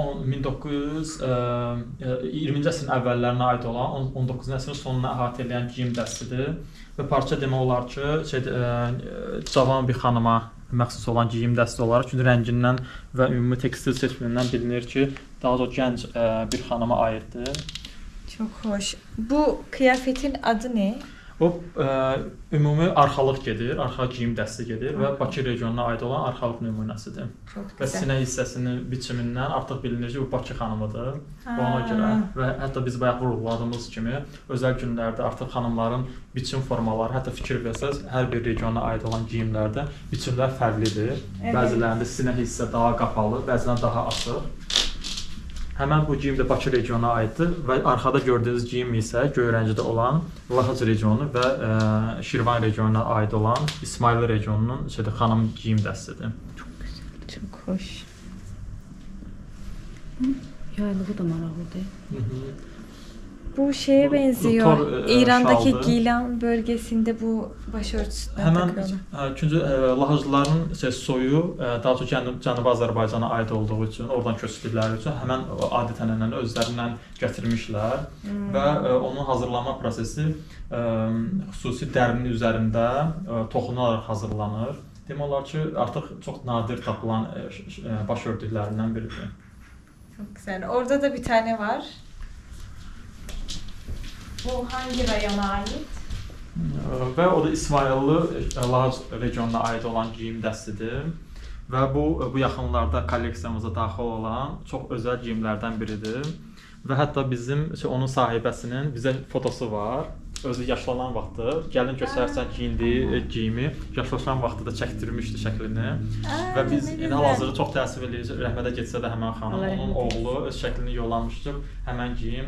20-ci əsrin əvvəllərinə aid olan, 19-cu əsrin sonuna əhatə edən geyim dəstidir. Və parça demək olar ki, cavan bir xanıma məxsus olan geyim dəsti olaraq, çünki rəngindən və ümumi tekstil seçimindən bilinir ki, daha çox gənc bir xanıma aiddir. Çok hoş. Bu kıyafetin adı ne? O ümumi arxalıq gedir, arxa geyim dəsti gedir və Bakı regionuna aid olan arxalıq nümunəsidir. Və sinə hissəsinin biçimindən artıq bilinir ki, bu Bakı xanımıdır. Ona görə və hətta biz bayaq vurğuladığımız kimi özəl günlərdə artıq xanımların biçim formaları, hətta fikir versəz, hər bir regiona aid olan geyimlərdə biçimlər fərqlidir. Bəzilərində sinə hissə daha qapalı, bəzilərində daha açıq. Həmən bu geyim də Bakı regionuna aiddir və arxada gördüyünüz geyim isə göy rəngdə olan Lahıc regionu və Şirvan regionuna aid olan İsmayıl regionunun xanım geyim dəstidir. Çok güzel, çok hoş. Yaylığı da maraqlıdır. Bu şeye benziyor. Tor, İran'daki şaldı. Gilan bölgesinde bu başörtüsünden Həmən takıyorlar. çünki Lahıclıların soyu daha çox Cənubi Azərbaycana aid olduğu üçün, oradan köçdükləri üçün həmən adət-ənənəni özlərindən gətirmişlər və onun hazırlanma prosesi xüsusi dərinin üzərində toxunularaq hazırlanır. Demək olar ki, artıq çox nadir tapılan başörtüklərindən biridir. Çok güzel. Orada da bir tane var. Bu hangi rayona ait? Və o da İsmayıllı Lahıc regionuna aid olan geyim dəstidir və bu yaxınlarda kolleksiyamıza daxil olan çox özəl geyimlərdən biridir və hətta bizim onun sahibəsinin bizə fotosu var. Özü yaşlanan vaxtı, gəlin göstərsən geyindiyi geyimi yaşlanan vaxtı da çəkdirmişdi şəklini və biz hal-hazırda çox təəssüf edirik, rəhmətə getsə də həmən xanım, onun oğlu öz şəklini yollamışdı, həmən geyim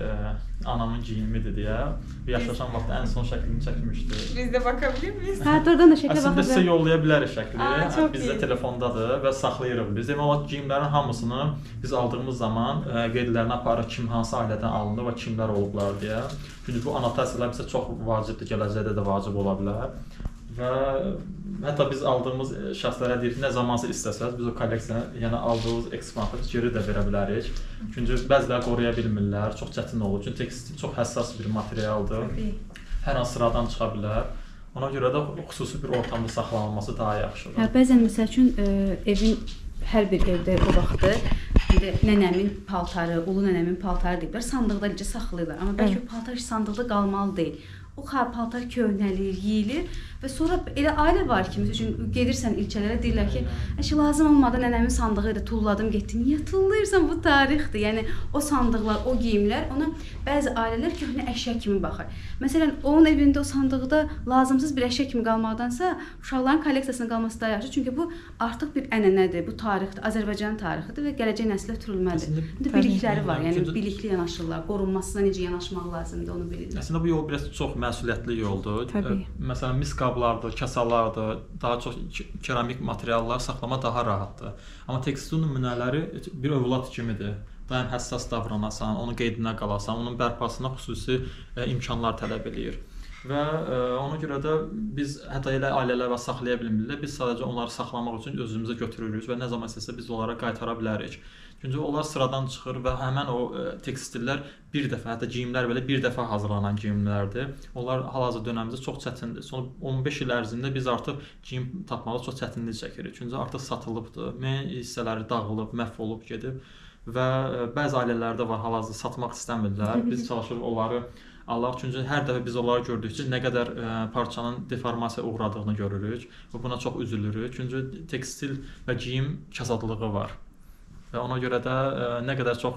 anamın geyimidir deyə yaşlanan vaxtı ən son şəklini çəkmişdi. Biz de bakabilir miyiz? Hə, oradan da şəklə Əslində sizə baxacağım. yollaya bilərik şəkli, çok bizdə iyi. telefondadır və saxlayırıq biz. Demək olar geyimlərin hamısını biz aldığımız zaman qeydlərini aparırıq, kim hansı ailədən alındı və kimlər olublar deyə. Çünki bu anotasiyalar bizə çox vacibdir, gələcəkdə də vacib ola bilər. Və hətta biz aldığımız şəxslərə deyirik, nə zamansa istəsəz biz o kolleksiyanı, yəni aldığımız eksponatı geri də verə bilərik. Çünki bəziləri qoruya bilmirlər, çox çətin olur. Çünki tekstil çox həssas bir materialdır. Hər an sıradan çıxa bilər. Ona görə də xüsusi bir ortamda saxlanılması daha yaxşıdır. Hə, bəzən məsəl üçün evin hər bir evdə o vaxtı nənəmin paltarı, ulu nənəmin paltarı deyiblər, sandıqda necə saxlayırlar. Amma bəlkə o paltar sandıqda qalmalı deyil. O paltar köhnəlir, yeyilir və sonra elə ailə var ki, məsəl üçün gedirsən ilçələrə deyirlər ki, "Əşi lazım olmadı nənəmin sandığı idi, tulladım, getdim." Niyə tullayırsan? Bu tarixdir. Yəni o sandıqlar, o geyimlər ona bəzi ailələr köhnə əşya kimi baxır. Məsələn, onun evində o sandıqda lazımsız bir əşya kimi qalmaqdansa, uşaqların kolleksiyasının qalması daha yaxşı. Çünki bu artıq bir ənənədir, bu tarixdir, Azərbaycan tarixidir və gələcək nəslə ötürülməlidir. İndi bilikləri var, yəni bilikli yanaşırlar, qorunmasına necə yanaşmaq lazımdır, onu bilirlər. Əslində bu yol biraz çox məsuliyyətli yoldur. Təbii. Məsələn, mis qablardır, kasalardır, daha çox keramik materiallar saxlama daha rahatdır. Amma tekstil nümunələri bir övlad kimidir. Daim həssas davranasan, onun qeydinə qalasan, onun bərpasına xüsusi imkanlar tələb eləyir. Və ona görə də biz hətta elə ailələr var saxlaya bilmirlər. Biz sadəcə onları saxlamaq üçün özümüzə götürürük və nə zaman istəsə biz onlara qaytara bilərik. Çünki onlar sıradan çıxır və həmən o tekstillər bir dəfə, hətta geyimlər belə bir dəfə hazırlanan geyimlərdir. Onlar hal-hazırda dönəmimizdə çox çətindir. Son 15 il ərzində biz artıq geyim tapmağı çox çətinlik çəkirik. Çünki artıq satılıbdır. Müəyyən hissələri dağılıb, məhv olub gedib və bəzi ailələrdə var hal-hazırda satmaq istəmirlər. Biz çalışırıq onları Allah, çünki hər dəfə biz onları gördükcə nə qədər parçanın deformasiyaya uğradığını görürük və buna çox üzülürük. Çünki tekstil və geyim kasadlığı var. Və ona görə də nə qədər çox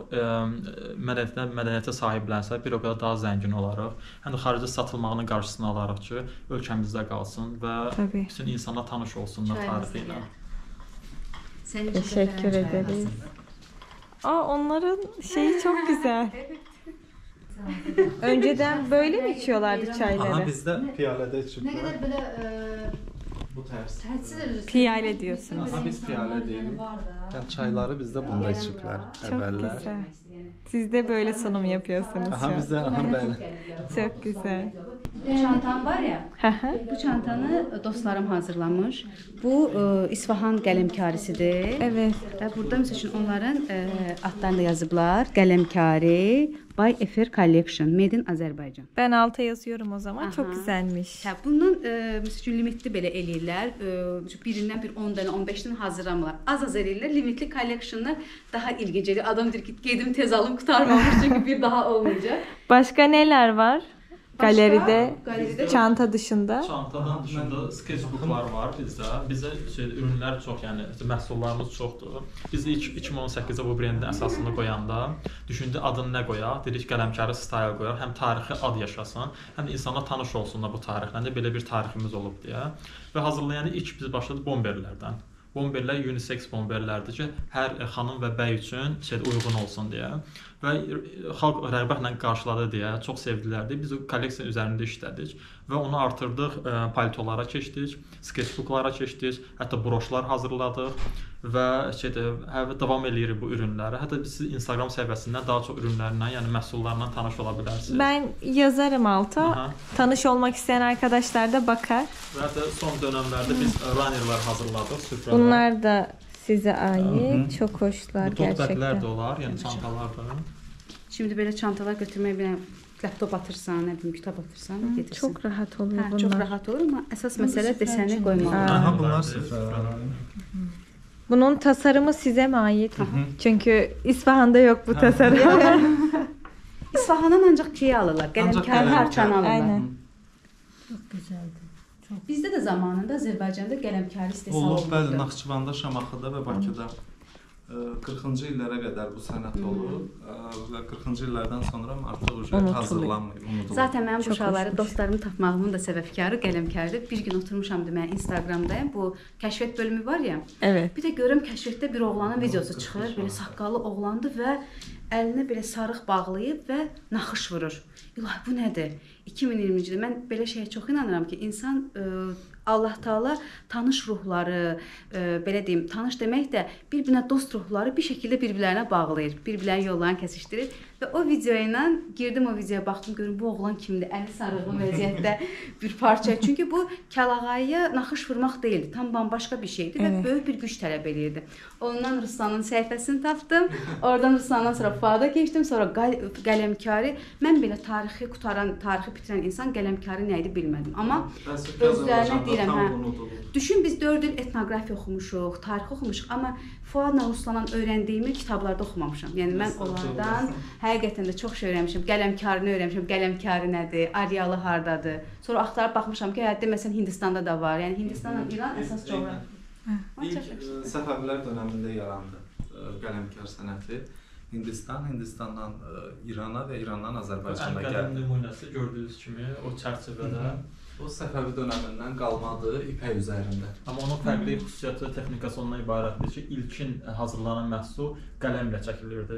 mədəniyyətə sahiblənsə, bir o qədər daha zəngin olarıq. Həm də xaricdə satılmağının qarşısını alarıq ki, ölkəmizdə qalsın və bütün insanlar tanış olsunlar tarixi ilə. Teşekkür ederiz. Onların şeyi çok güzel. Önceden böyle mi içiyorlardı çayları? Aha, bizdə piyalədə Nə içiblər. qədər belə Bu tərs. təsir Piyale diyorsunuz. Aha, biz piyalə deyirik. Yəni çayları bizdə bunda içiblər Çok əvvəllər. güzel. Siz de böyle sunum yapıyorsunuz Aha, şu an. bizdə bəli. Çok güzel. Bu çantam var ya, Hı hı. bu çantanı dostlarım hazırlamış. Bu İsfahan qələmkarisidir. Evet. Və burada məsəl üçün onların adlarını da yazıblar. Qələmkari by Efer Collection, Made in Azərbaycan. Ben alta yazıyorum o zaman. Aha. Çok güzelmiş. Hə, bundan məsəl üçün limitli belə eləyirlər. Birindən bir 10 dənə, 15 dənə hazırlamırlar. Az eləyirlər. Limitli collectionlar daha ilginc gəlir. Adam deyir ki, gedim tez alım, qurtarmamış çünki bir daha olmayacaq. Başka neler var? Qaleridə çanta dışında. Çantadan dışında sketchbooklar var bizdə. Bizdə ürünlər çox, yəni məhsullarımız çoxdur. Biz ilk 2018-də bu brendin əsasını qoyanda düşündük adını nə qoyaq? Dedik qələmkarı style qoyaq. Həm tarixi ad yaşasın, həm də insanlar tanış olsunlar bu tarixlə də belə bir tariximiz olub deyə. Və hazırlayan ilk biz başladıq bomberlərdən. Bomberlər unisex bomberlərdir ki, hər xanım və bəy üçün uyğun olsun deyə. Və xalq rəğbətlə qarşıladı deyə, çox sevdilər deyə biz o kolleksiya üzərində işlədik və onu artırdıq, paltolara keçdik, sketchbooklara keçdik, hətta broşlar hazırladıq və davam edirik bu ürünlərə. Hətta siz Instagram səhifəsindən daha çox ürünlərlə, yəni məhsullarla tanış ola bilərsiniz. Ben yazarım alta. Tanış olmak isteyen arkadaşlar da bakar. Və hətta son dövrlərdə biz runnerlar hazırladıq, süfrələr. Bunlar da size ait. Çok hoşlar Bu tote gerçekten. baglər də olar, yəni çantalar da. Şimdi belə çantalar götürmək bir laptop atırsan, nə bilim, kitab atırsan, getirsən. Çok rahat oluyor Hə, bunlar. çox rahat olur amma əsas məsələ desəni qoymaq. Aha, bunlar süfrələr. Bunun tasarımı size mi ait? Çünkü İsfahan'da yok bu tasarım. İsfahandan ancaq kiyə alırlar, qələmkarlardan alırlar. Aynen. Çok güzeldi. Bizdə də zamanında Azərbaycanda qələmkarı istehsal Olub, bəli, olunurdu. Naxçıvanda, Şamaxıda və Bakıda 40-cı illərə qədər bu sənət olub və 40-cı illərdən sonra artıq hazırlanmır, unudulur. Zaten mənim bu Çox uşaqları, xoşmuş. dostlarımı tapmağımın da səbəbkarı qələmkardır. Bir gün oturmuşam deməli Instagramdayım. Bu kəşfiyyat bölümü var ya. Evet. Bir də görürəm kəşfiyyatda bir oğlanın videosu çıxır. Belə saqqallı oğlandı və əlinə belə sarıq bağlayıb və naxış vurur. İlahi, bu nədir? 2020-ci ildə mən belə şeyə çox inanıram ki, insan Allah Taala tanış ruhları, belə deyim, tanış demək də bir-birinə dost ruhları bir şəkildə bir-birlərinə bağlayır, bir-birlərinin yollarını kəsişdirir. Və o video ilə girdim, o videoya baxdım, görüm bu oğlan kimdir? Əli sarıqlı vəziyyətdə bir parça. Çünki bu kəlağayıya naxış vurmaq deyildi, tam bambaşqa bir şeydi və böyük bir güc tələb edirdi. Ondan Ruslanın səhifəsini tapdım. Oradan Ruslandan sonra Fuada keçdim, sonra qələmkarı. Mən belə tarixi qutaran, tarixi bitirən insan qələmkarı nə idi bilmədim. Amma özlərinə deyirəm, düşün biz 4 il etnografiya oxumuşuq, tarix oxumuşuq, amma Fuadla Ruslandan öyrəndiyimi kitablarda oxumamışam. Yəni mən onlardan həqiqətən də çox şey öyrənmişəm. Qələmkarını öyrənmişəm. Qələmkarı nədir? Aryalı hardadır? Sonra axtarıb baxmışam ki, həyatda məsələn Hindistanda da var. Yəni Hindistanla İran əsas coğrafiya. İlk Səfəvilər dövründə yarandı qələmkar sənəti. Hindistandan İrana və İrandan Azərbaycana gəldi. gəldi. Nümunəsi gördüyünüz kimi o çərçivədə. O Səfəvi dönəmindən qalmadı ipək üzərində. Amma onun fərqli xüsusiyyəti, texnikası ondan ibarətdir ki, ilkin hazırlanan məhsul qələmlə çəkilirdi.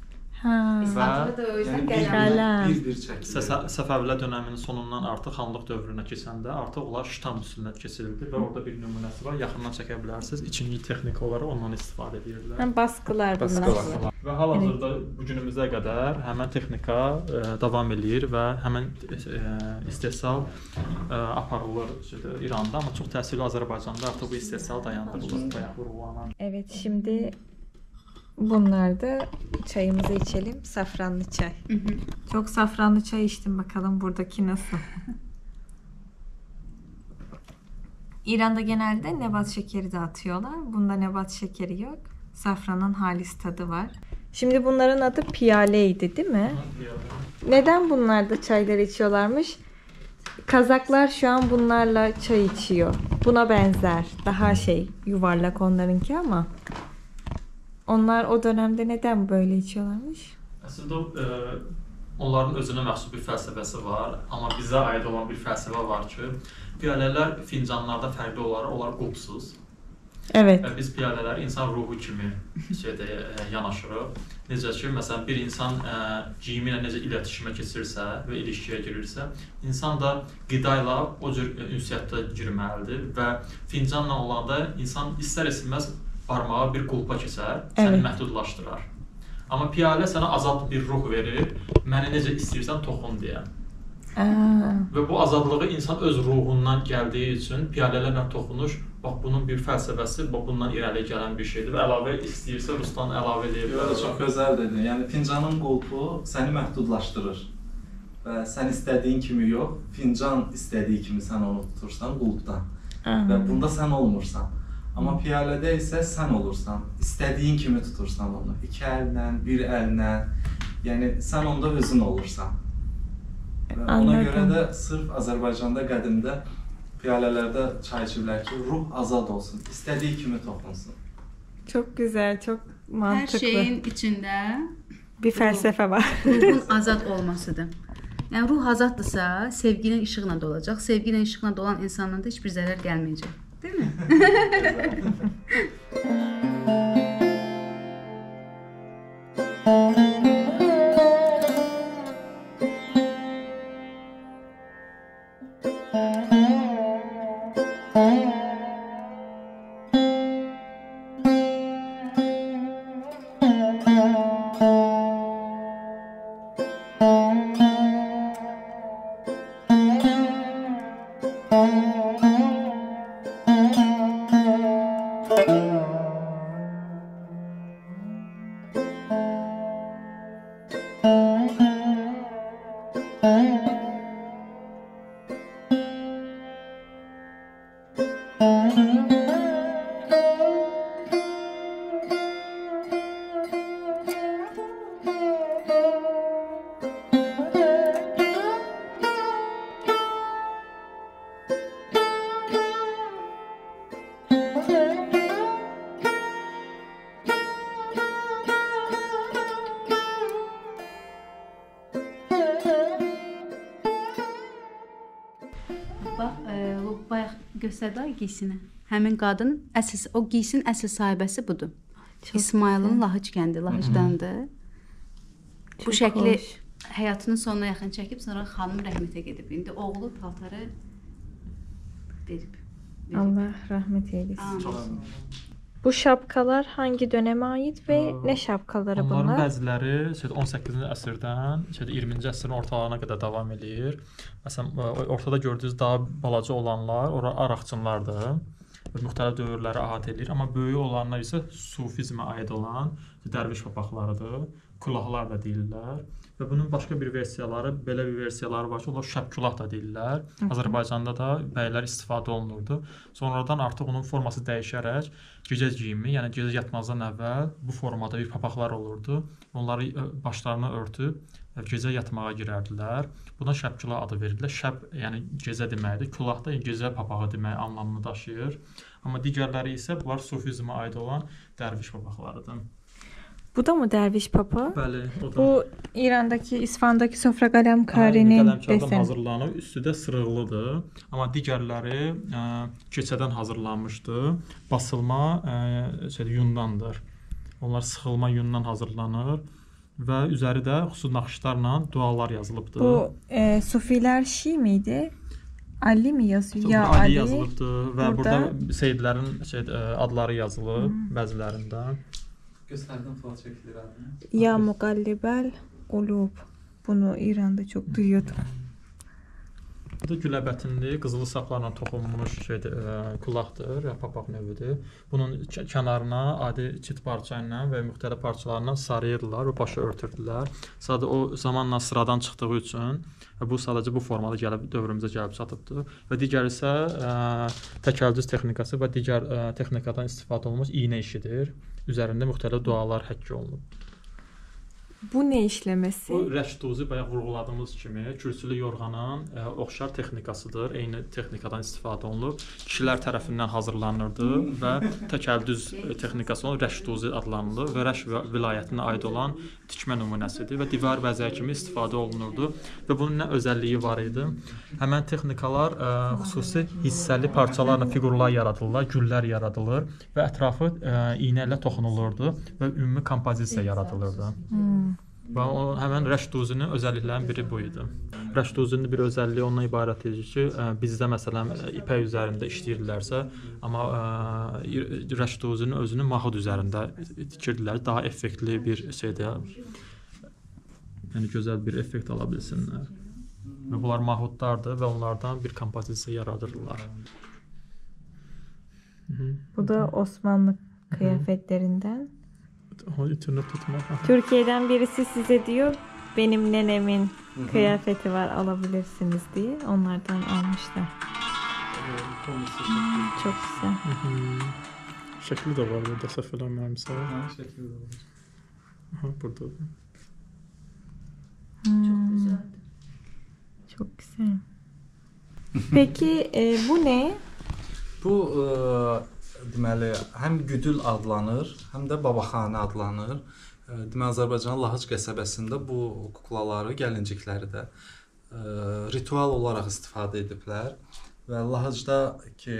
İsfahanada da o yüzden qələm. Bir çəkilir. Səfəvilər dövrünün sonundan artıq xanlıq dövrünə keçəndə artıq onlar ştamp üsuluna keçirildi və orada bir nümunəsi var. Yaxından çəkə bilərsiniz. İkinci texnika olaraq ondan istifadə edirlər. Hem baskılar bunlar. Və hal-hazırda bu günümüzə qədər həmin texnika davam eləyir və həmin istehsal aparılır İranda, amma çox təsirli Azərbaycanda artıq bu istehsal dayandırılır, bayaq vurğulanan. Evet, şimdi bunlar da çayımızı içelim. Safranlı çay. Çok safranlı çay içtim, bakalım buradaki nasıl. İran'da genelde nebat şekeri de atıyorlar. Bunda nebat şekeri yok. Safranın halis tadı var. Şimdi bunların adı piyaleydi, değil mi? Neden bunlar da çayları içiyorlarmış? Kazaklar şu an bunlarla çay içiyor. Buna benzer. Daha yuvarlak onlarınki ama. Onlar o dönemde neden böyle içiyorlarmış? Əslində onların özünə məxsus bir fəlsəfəsi var, amma bizə aid olan bir fəlsəfə var ki, piyalələr fincanlarda fərqli olaraq onlar qulpsuz. Evet. Və biz piyalələr insan ruhu kimi yanaşırıq. Necə ki, məsələn, bir insan geyimi ilə necə iletişimə keçirsə və ilişkiyə girirsə, insan da qida ilə o cür ünsiyyətdə girməlidir və fincanla olanda insan istər-istəməz barmağa bir qulpa keçər, səni məhdudlaşdırar. Amma piyalə sənə azad bir ruh verir, məni necə istəyirsən toxun deyə. Və bu azadlığı insan öz ruhundan gəldiyi üçün piyalələrlə toxunuş, bax bunun bir fəlsəfəsi, bax bundan irəli gələn bir şeydir və əlavə istəyirsə Ruslan əlavə edə bilər. Çox gözəl dedin. Yəni fincanın qulpu səni məhdudlaşdırır. Və sən istədiyin kimi yox, fincan istədiyi kimi sən onu tutursan qulpdan. Və bunda sən olmursan. Amma piyalədə isə sən olursan, istədiyin kimi tutursan onu. 2 əllə, 1 əllə, yəni sən onda özün olursan. Ona Anladım. görə də sırf Azərbaycanda qədimdə piyalələrdə çay içirlər ki, ruh azad olsun, istədiyi kimi toxunsun. Çok güzel, çok Hər mantıklı. şeyin içində Bir felsefe var. ruhun azad olmasıdır. Yəni ruh azaddırsa, sevginin işığına dolacaq. Sevginin işığına dolan insandan da heç bir zərər gəlməyəcək. Değil mi? Bax, o bayaq göstərdi giysini. Həmin qadın əsl o giysinin əsl sahibəsi budur. İsmayılın Lahıc kəndi, Lahıcdandır. Bu şəkli hoş. həyatının sonuna yaxın çəkib, sonra xanım rəhmətə gedib. İndi oğlu paltarı verib. Allah rahmet eylesin. Amin. Bu şapkalar hangi döneme ait ve ne şapkaları Onların bunlar? bəziləri 18-ci əsrdən 20-ci əsrin ortalarına qədər davam eləyir. Məsələn, ortada gördüyünüz daha balaca olanlar ora araqçınlardır. Müxtəlif dövrləri əhatə edir, amma böyük olanlar isə sufizmə aid olan dərviş papaqlarıdır. Külahlar da deyirlər. Və bunun başqa bir versiyaları, belə bir versiyaları var ki, onlar şəbkulah da deyirlər. Azərbaycanda da bəylər istifadə olunurdu. Sonradan artıq onun forması dəyişərək gecə geyimi, yəni gecə yatmazdan əvvəl bu formada bir papaqlar olurdu. Onları başlarına örtüb gecə yatmağa girərdilər. Buna şəbkulah adı verilir. Şəb, yəni gecə deməkdir. Külah da gecə papağı demək anlamını daşıyır. Amma digərləri isə bunlar sufizmə aid olan dərviş papaqlarıdır. Bu da mı derviş papa? Bəli, o da. Bu İran'daki, İsfahan'daki sofra kalemkarinin qələmkardan deseni. hazırlanıb, üstü də sırıqlıdır. Amma digərləri keçədən hazırlanmışdı. Basılma yundandır. Onlar sıxılma yundan hazırlanır və üzəri də xüsusi naxışlarla dualar yazılıbdır. Bu Sufiler Şii miydi? Ali mi yazıyor? Ya Ali Ali. yazılıbdır və burada Seyyidlərin adları yazılıb bəzilərində. Göstərdim falan çəkilir adını. Ya Mugallibel Qulub. Bunu İran'da çok duyuyordum. Bu da güləbətinli, qızılı saplarla toxunmuş kulaqdır, ya papaq növüdür. Bunun kənarına adi çit parça ilə və müxtəlif parçalarla sarıyırdılar və başı örtürdülər. Sadə o zamanla sıradan çıxdığı üçün bu sadəcə bu formada gəlib dövrümüzə gəlib çatıbdır. Və digər isə təkəldüz texnikası və digər texnikadan istifadə olunmuş iynə işidir. Üzərində müxtəlif dualar həkk olunub. Bu ne işlemesi? Bu rəşduzi bayaq vurğuladığımız kimi kürsülü yorğanın oxşar texnikasıdır. Eyni texnikadan istifadə olunub. Kişilər tərəfindən hazırlanırdı və təkəldüz texnikası olan rəşduzi adlanılır və Rəş vilayətinə aid olan tikmə nümunəsidir və divar bəzəyi kimi istifadə olunurdu və bunun nə özəlliyi var idi? Həmən texnikalar xüsusi hissəli parçalarla fiqurlar yaradılırlar, güllər yaradılır və ətrafı iynə ilə toxunulurdu və ümumi kompozisiya yaradılırdı. Və həmən rəşduzinin özəlliklərinin biri bu idi. Rəşduzinin bir özəlliyi ondan ibarət edir ki, bizdə məsələn ipək üzərində işləyirlərsə, amma rəşduzinin özünü mahud üzərində tikirdilər, daha effektli bir şeydə, yəni gözəl bir effekt ala bilsinlər. Və bunlar mahudlardır və onlardan bir kompozisiya yaradırlar. Bu da Osmanlı kıyafetlerinden. İnternet tutmaq. Türkiye'den birisi size diyor benim nenemin kıyafeti var alabilirsiniz diye onlardan almışlar. Çok güzel. Şəkli də var burada, səhv eləmirəmsə. Şəkil olur. Buradadır. Çox gözəldir. Çok güzel. Peki bu ne? Bu deməli həm Güdül adlanır, həm də Babaxanə adlanır. Deməli Azərbaycanın Lahıc qəsəbəsində bu kuklaları, gəlincikləri də ritual olaraq istifadə ediblər və Lahıcda ki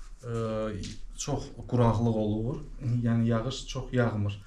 çox quraqlıq olur, yəni yağış çox yağmır.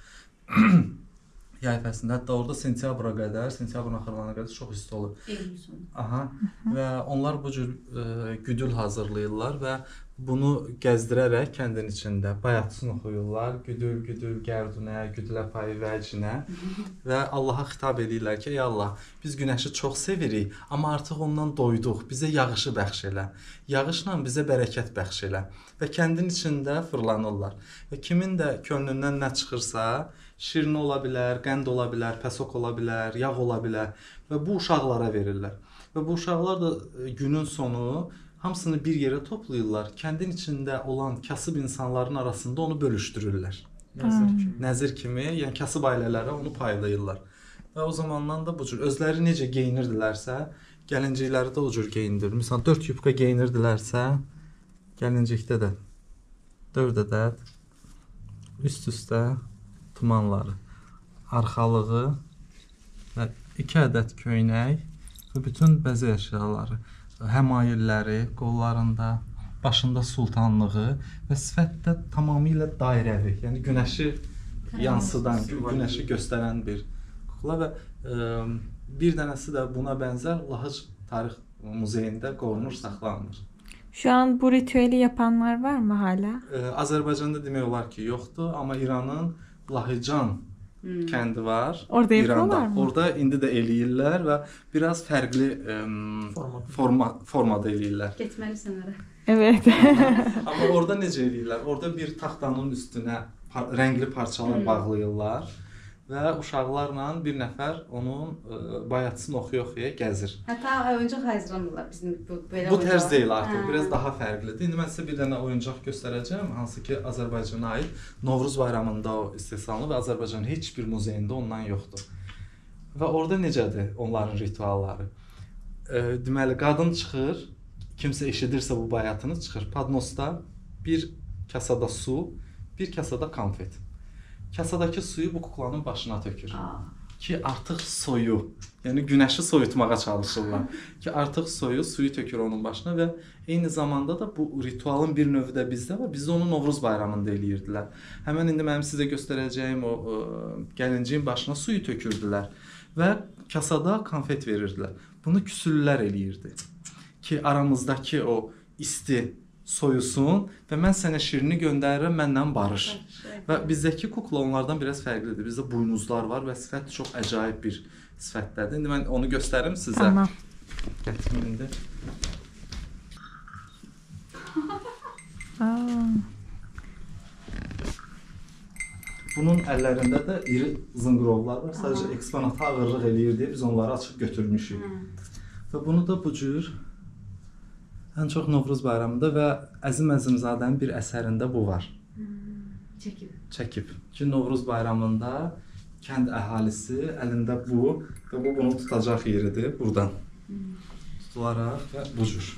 Yay fəslində, hətta orada sentyabrın axırlarına qədər çox isti olur. Aha. Və onlar bu cür güdül hazırlayırlar və bunu gəzdirərək kəndin içində bayatısını oxuyurlar. Güdül, güdül, gərdünə, güdülə payı vəcinə və Allaha xitab edirlər ki, ey Allah, biz günəşi çox sevirik, amma artıq ondan doyduq. Bizə yağışı bəxş elə. Yağışla bizə bərəkət bəxş elə. Və kəndin içində fırlanırlar. Və kimin də könlündən nə çıxırsa, şirin ola bilər, qənd ola bilər, pəsok ola bilər, yağ ola bilər və bu uşaqlara verirlər. Və bu uşaqlar da günün sonu hamısını bir yerə toplayırlar. Kəndin içində olan kasıb insanların arasında onu bölüşdürürlər. Nəzir kimi, yəni kasıb ailələrə onu paylayırlar. Və o zamandan da bu cür özləri necə geyinirdilərsə, gəlincikləri də o cür geyindirir. Məsələn, 4 yubka geyinirdilərsə, gəlincikdə də 4 ədəd üst-üstə tumanları, arxalığı və 2 ədəd köynək və bütün bəzək əşyaları, həmayilləri qollarında, başında sultanlığı və sifətdə tamamilə dairəvi, yəni günəşi yansıdan, günəşi göstərən bir kukla və bir dənəsi də buna bənzər Lahıc Tarix Muzeyində qorunur, saxlanılır. Şu an bu ritüeli yapanlar var mı hala? Azərbaycanda demək olar ki, yoxdur, amma İranın Lahıcan kəndi var. Orada yapıyorlar mı? Orada indi də eləyirlər və biraz fərqli formada eləyirlər. Getməlisən ora. Evet. Amma orada necə eləyirlər? Orada bir taxtanın üstünə rəngli parçalar bağlayırlar və uşaqlarla bir nəfər onun bayatısını oxuya-oxuya gəzir. Hətta oyuncaq hazırlanırlar bizim belə. Bu tərz deyil artıq, biraz daha fərqlidir. İndi mən sizə bir dənə oyuncaq göstərəcəm, hansı ki Azərbaycana aid. Novruz bayramında o istehsallı və Azərbaycanın heç bir muzeyində ondan yoxdur. Və orada necədir onların ritualları? Deməli, qadın çıxır, kimsə eşidirsə bu bayatını çıxır. Padnosda bir kasada su, bir kasada konfet. Kasadakı suyu bu kuklanın başına tökür. Ki artıq soyu, yəni günəşi soyutmağa çalışırlar. Ki artıq suyu tökür onun başına və eyni zamanda da bu ritualın bir növü də bizdə var. Bizdə onu Novruz bayramında eləyirdilər. Həmən indi mənim sizə göstərəcəyim o gəlinciyin başına suyu tökürdülər və kasada konfet verirdilər. Bunu küsüllülər eləyirdi. Ki aramızdakı o isti soyusun və mən sənə şirini göndərirəm, məndən barış. Və bizdəki kukla onlardan biraz fərqlidir. Bizdə buynuzlar var və sifət çox əcaib bir sifətlərdir. İndi mən onu göstərim sizə. Tamam. Gətirim indi. Bunun əllərində də iri zınqırovlar var. Sadəcə eksponata ağırlıq eləyir deyə biz onları açıb götürmüşük. Və bunu da bu cür ən çox Novruz bayramında və Əzim Əzimzadənin bir əsərində bu var. Çəkib. Ki Novruz bayramında kənd əhalisi əlində bu və bu bunu tutacaq yeridir buradan. Tutularaq və bu cür.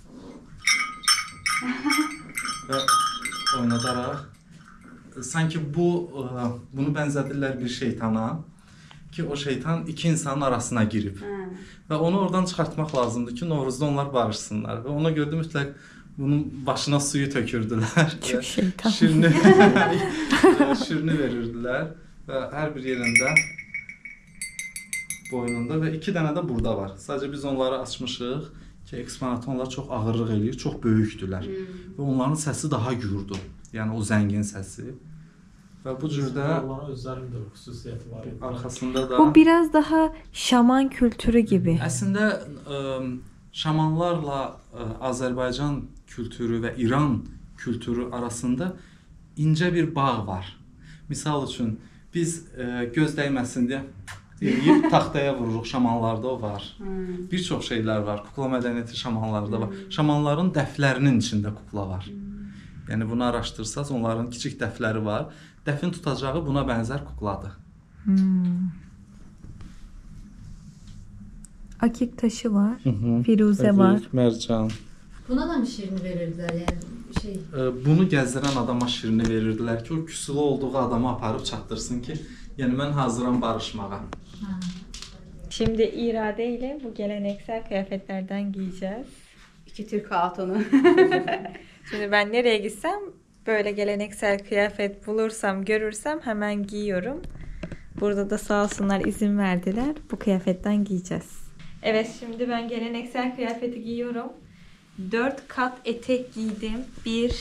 Və oynadaraq sanki bunu bənzədirlər bir şeytana ki o şeytan iki insanın arasına girib. Və onu oradan çıxartmaq lazımdır ki, Novruzda onlar barışsınlar. Və ona görə də mütləq bunun başına suyu tökürdülər. Çok şeytan. Şirini verirdilər və hər bir yerində boynunda və 2 dənə də burada var. Sadəcə biz onları açmışıq ki, eksponatı onlar çox ağırlıq eləyir, çox böyükdülər. Və onların səsi daha gürdur. Yəni o zəngin səsi. Və bu cürdə onların özlərində xüsusiyyəti var. Arxasında da Bu biraz daha şaman kültürü gibi. Əslində şamanlarla Azərbaycan kültürü və İran kültürü arasında incə bir bağ var. Misal üçün biz göz dəyməsin deyə eləyib taxtaya vururuq, şamanlarda o var. Bir çox şeylər var, kukla mədəniyyəti şamanlarda var. Şamanların dəflərinin içində kukla var. Yəni bunu araşdırsaz onların kiçik dəfləri var. Dəfin tutacağı buna bənzər kukladır. Akik taşı var. Hı-hı. Firuze var. Mərcan. Buna da mı şirini verirdilər? Yəni şey Bunu gəzdirən adama şirini verirdilər ki, o küsülü olduğu adamı aparıb çatdırsın ki, yəni mən hazıram barışmağa. ha. Şimdi irade ile bu geleneksel kıyafetlerden giyeceğiz. İki Türk hatunu. Şimdi ben nereye gitsem böyle geleneksel kıyafet bulursam, görürsem hemen giyiyorum. Burada da sağ olsunlar izin verdiler. Bu kıyafetten giyeceğiz. Evet, şimdi ben geleneksel kıyafeti giyiyorum. 4 kat etek giydim. 1,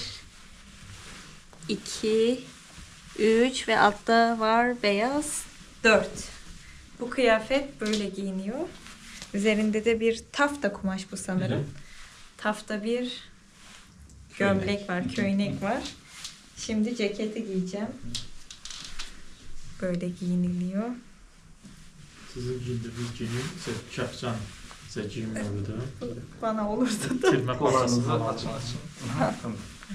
2, 3 ve altta var beyaz 4. Bu kıyafet böyle giyiniyor. Üzerinde de bir tafta kumaş bu sanırım. Hı hı. Tafta bir gömlek var, köynek var. Şimdi ceketi giyeceğim. Böyle giyiniliyor. Sizin giyindiğiniz giyim ise şəfcan ise giyim növüdür. Bana olursa da. Kirmə Qollarınızı parçası açın. Aha, tamam.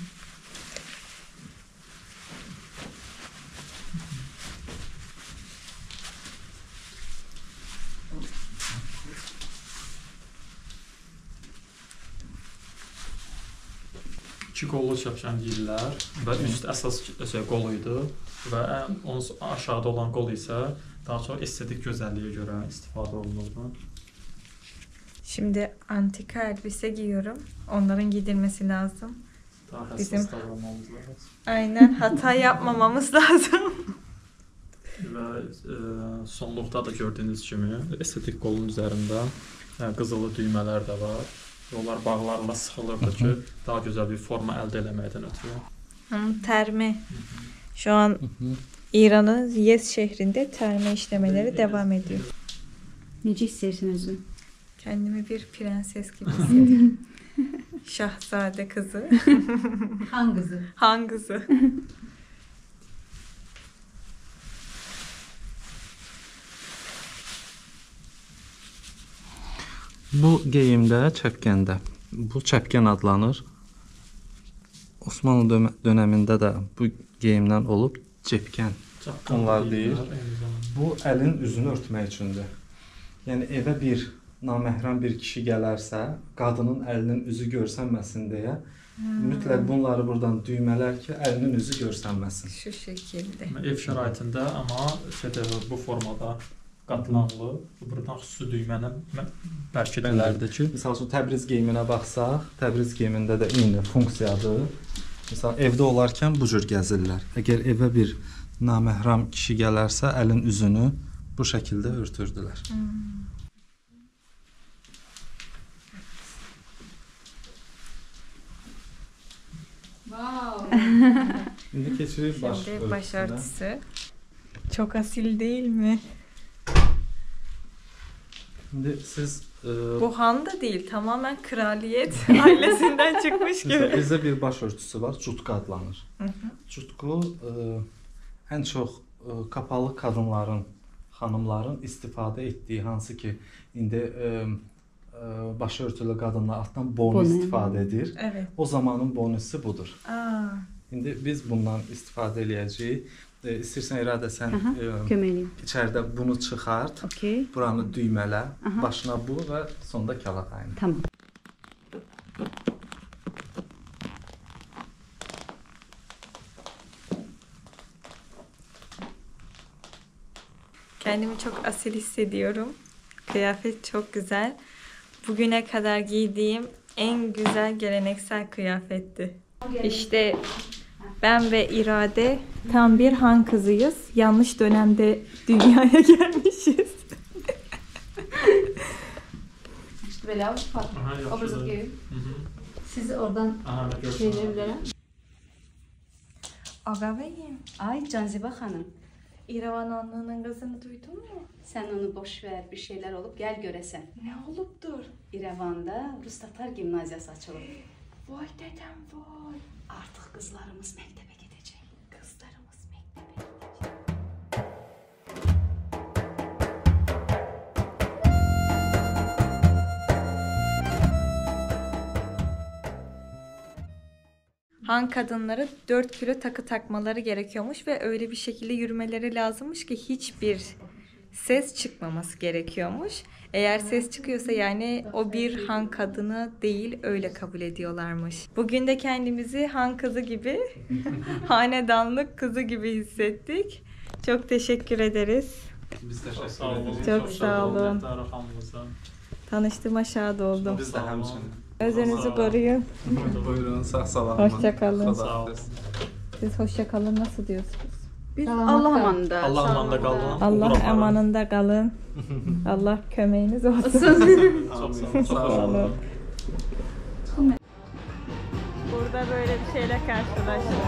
İki qollu şəfşan giyirlər və üst əsas qol idi və onun aşağıda olan qol isə daha çox estetik gözəlliyə görə istifadə olunurdu. Şimdi antika elbise giyiyorum. Onların giydirmesi lazım. Daha həssas Bizim- davranmamız lazım. Aynen, hata yapmamamız lazım. Və sonluqda da gördüyünüz kimi estetik qolun üzərində qızılı düymələr də var. Onlar bağlarla sıxılırdı ki, daha gözəl bir forma əldə eləməkdən ötürü. Terme. Şu an İran'ın Yes şehrinde terme işlemeleri devam ediyor. Necə istəyirsən özün? Kendimi bir prenses gibi hissediyorum. Şahzade kızı. Han qızı. Han kızı. Bu geyimdə, çəpkəndə, bu çəpkən adlanır. Osmanlı dönəmində də bu geyimdən olub cepkən. Onlar deyir. Bu əlin üzünü örtmək üçündür. Yəni evə bir naməhrəm bir kişi gələrsə, qadının əlinin üzü görsənməsin deyə mütləq bunları buradan düymələr ki, əlinin üzü görsənməsin. Şu şekilde. Ev şəraitində, amma bu formada qatlanlı, buradan xüsusi düyməni bərkitmələrdir ki, Məsəl üçün Təbriz geyiminə baxsaq, Təbriz geyimində də eyni funksiyadır. Məsələn, evdə olarkən bu cür gəzirlər. Əgər evə bir naməhrəm kişi gələrsə, əlin üzünü bu şəkildə örtürdülər. Wow. İndi keçirik baş Şimdi baş örtüsünə. örtüsü. Çok asil değil mi? İndi siz Bu han da değil, tamamen kraliyet ailesinden çıkmış gibi. bizdə bir baş örtüsü var, cutqa adlanır. Cutqu ən çox kapalı qadınların, xanımların istifadə etdiyi, hansı ki indi başörtülü qadınlar altdan bonu Bonu. istifadə edir. Evet. O zamanın bonusu budur. Aa, İndi biz bundan istifadə eləyəcəyik. İstəyirsən İradə sən Köməliyim. içəridə bunu çıxart, Okey. buranı düymələ, Aha. başına bu və sonda kalatayını. Tamam. kendimi çok asil hissediyorum. Kıyafet çok güzel. Bugüne kadar giydiğim en güzel geleneksel kıyafetti. İşte ben ve İrade tam bir han kızıyız. Yanlış dönemde dünyaya gelmişiz. İşte belə Aha, yaxşıdır. obrazı geyim. Mhm. Siz oradan Aha, mən şey görsəm. edə bilərəm. Aga beyim, Ay Canziba xanım, İrevan Anlı'nın kızını duydun mu? sən onu boş ver, bir şeyler olup gel göresen. Ne olupdur? İrəvanda Rus Tatar gimnaziyası açılıb. Vay dedem vay. Artıq qızlarımız məktəbə gedəcək. Kızlarımız mektebe gidecek. Han kadınları 4 kilo takı takmaları gerekiyormuş ve öyle bir şekilde yürümeleri lazımmış ki hiçbir ses çıkmaması gerekiyormuş. Eğer ses çıkıyorsa yani o bir han kadını değil, öyle kabul ediyorlarmış. Bugün de kendimizi han kızı gibi, hanedanlık kızı gibi hissettik. Çok teşekkür ederiz. Biz Çox təşəkkür sağ olun. edirik. Çok sağ olun. Minnətdarıq hamınıza. Tanıştığıma şad oldum. Biz də həmçinin. Özünüzü koruyun. Buyurun, sağ salamat. Hoşça kalın. Xuda Sağ olun. hafiz. Siz hoşça kalın nasıl diyorsunuz? Biz Selamat Allah qalın. amanında. Allah amanında qalın. Allah Uğur aparın. emanında kalın. Allah kömeğiniz olsun. Çox sağ olun. Sağ Çox olun. olun. Burada böyle bir şeyle karşılaştık.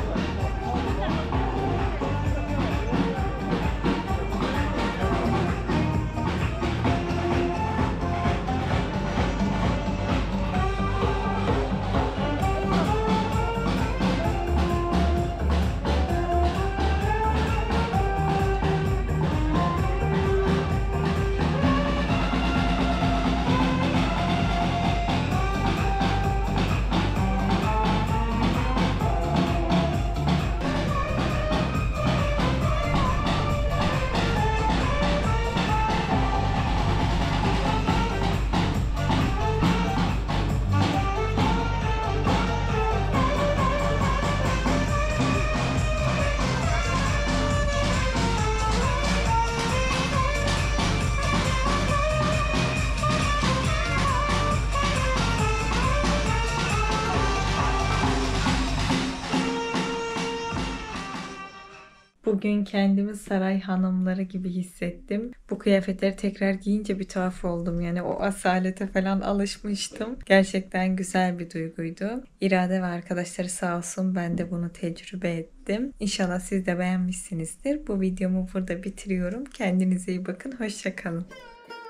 Bugün kendimi saray hanımları gibi hissettim. Bu kıyafetleri tekrar giyince bir tuhaf oldum. Yani o asalete falan alışmıştım. Gerçekten güzel bir duyguydu. İrade ve arkadaşları sağ olsun, ben de bunu tecrübe ettim. İnşallah siz de beğenmişsinizdir. Bu videomu burada bitiriyorum. Kendinize iyi bakın. Hoşça kalın.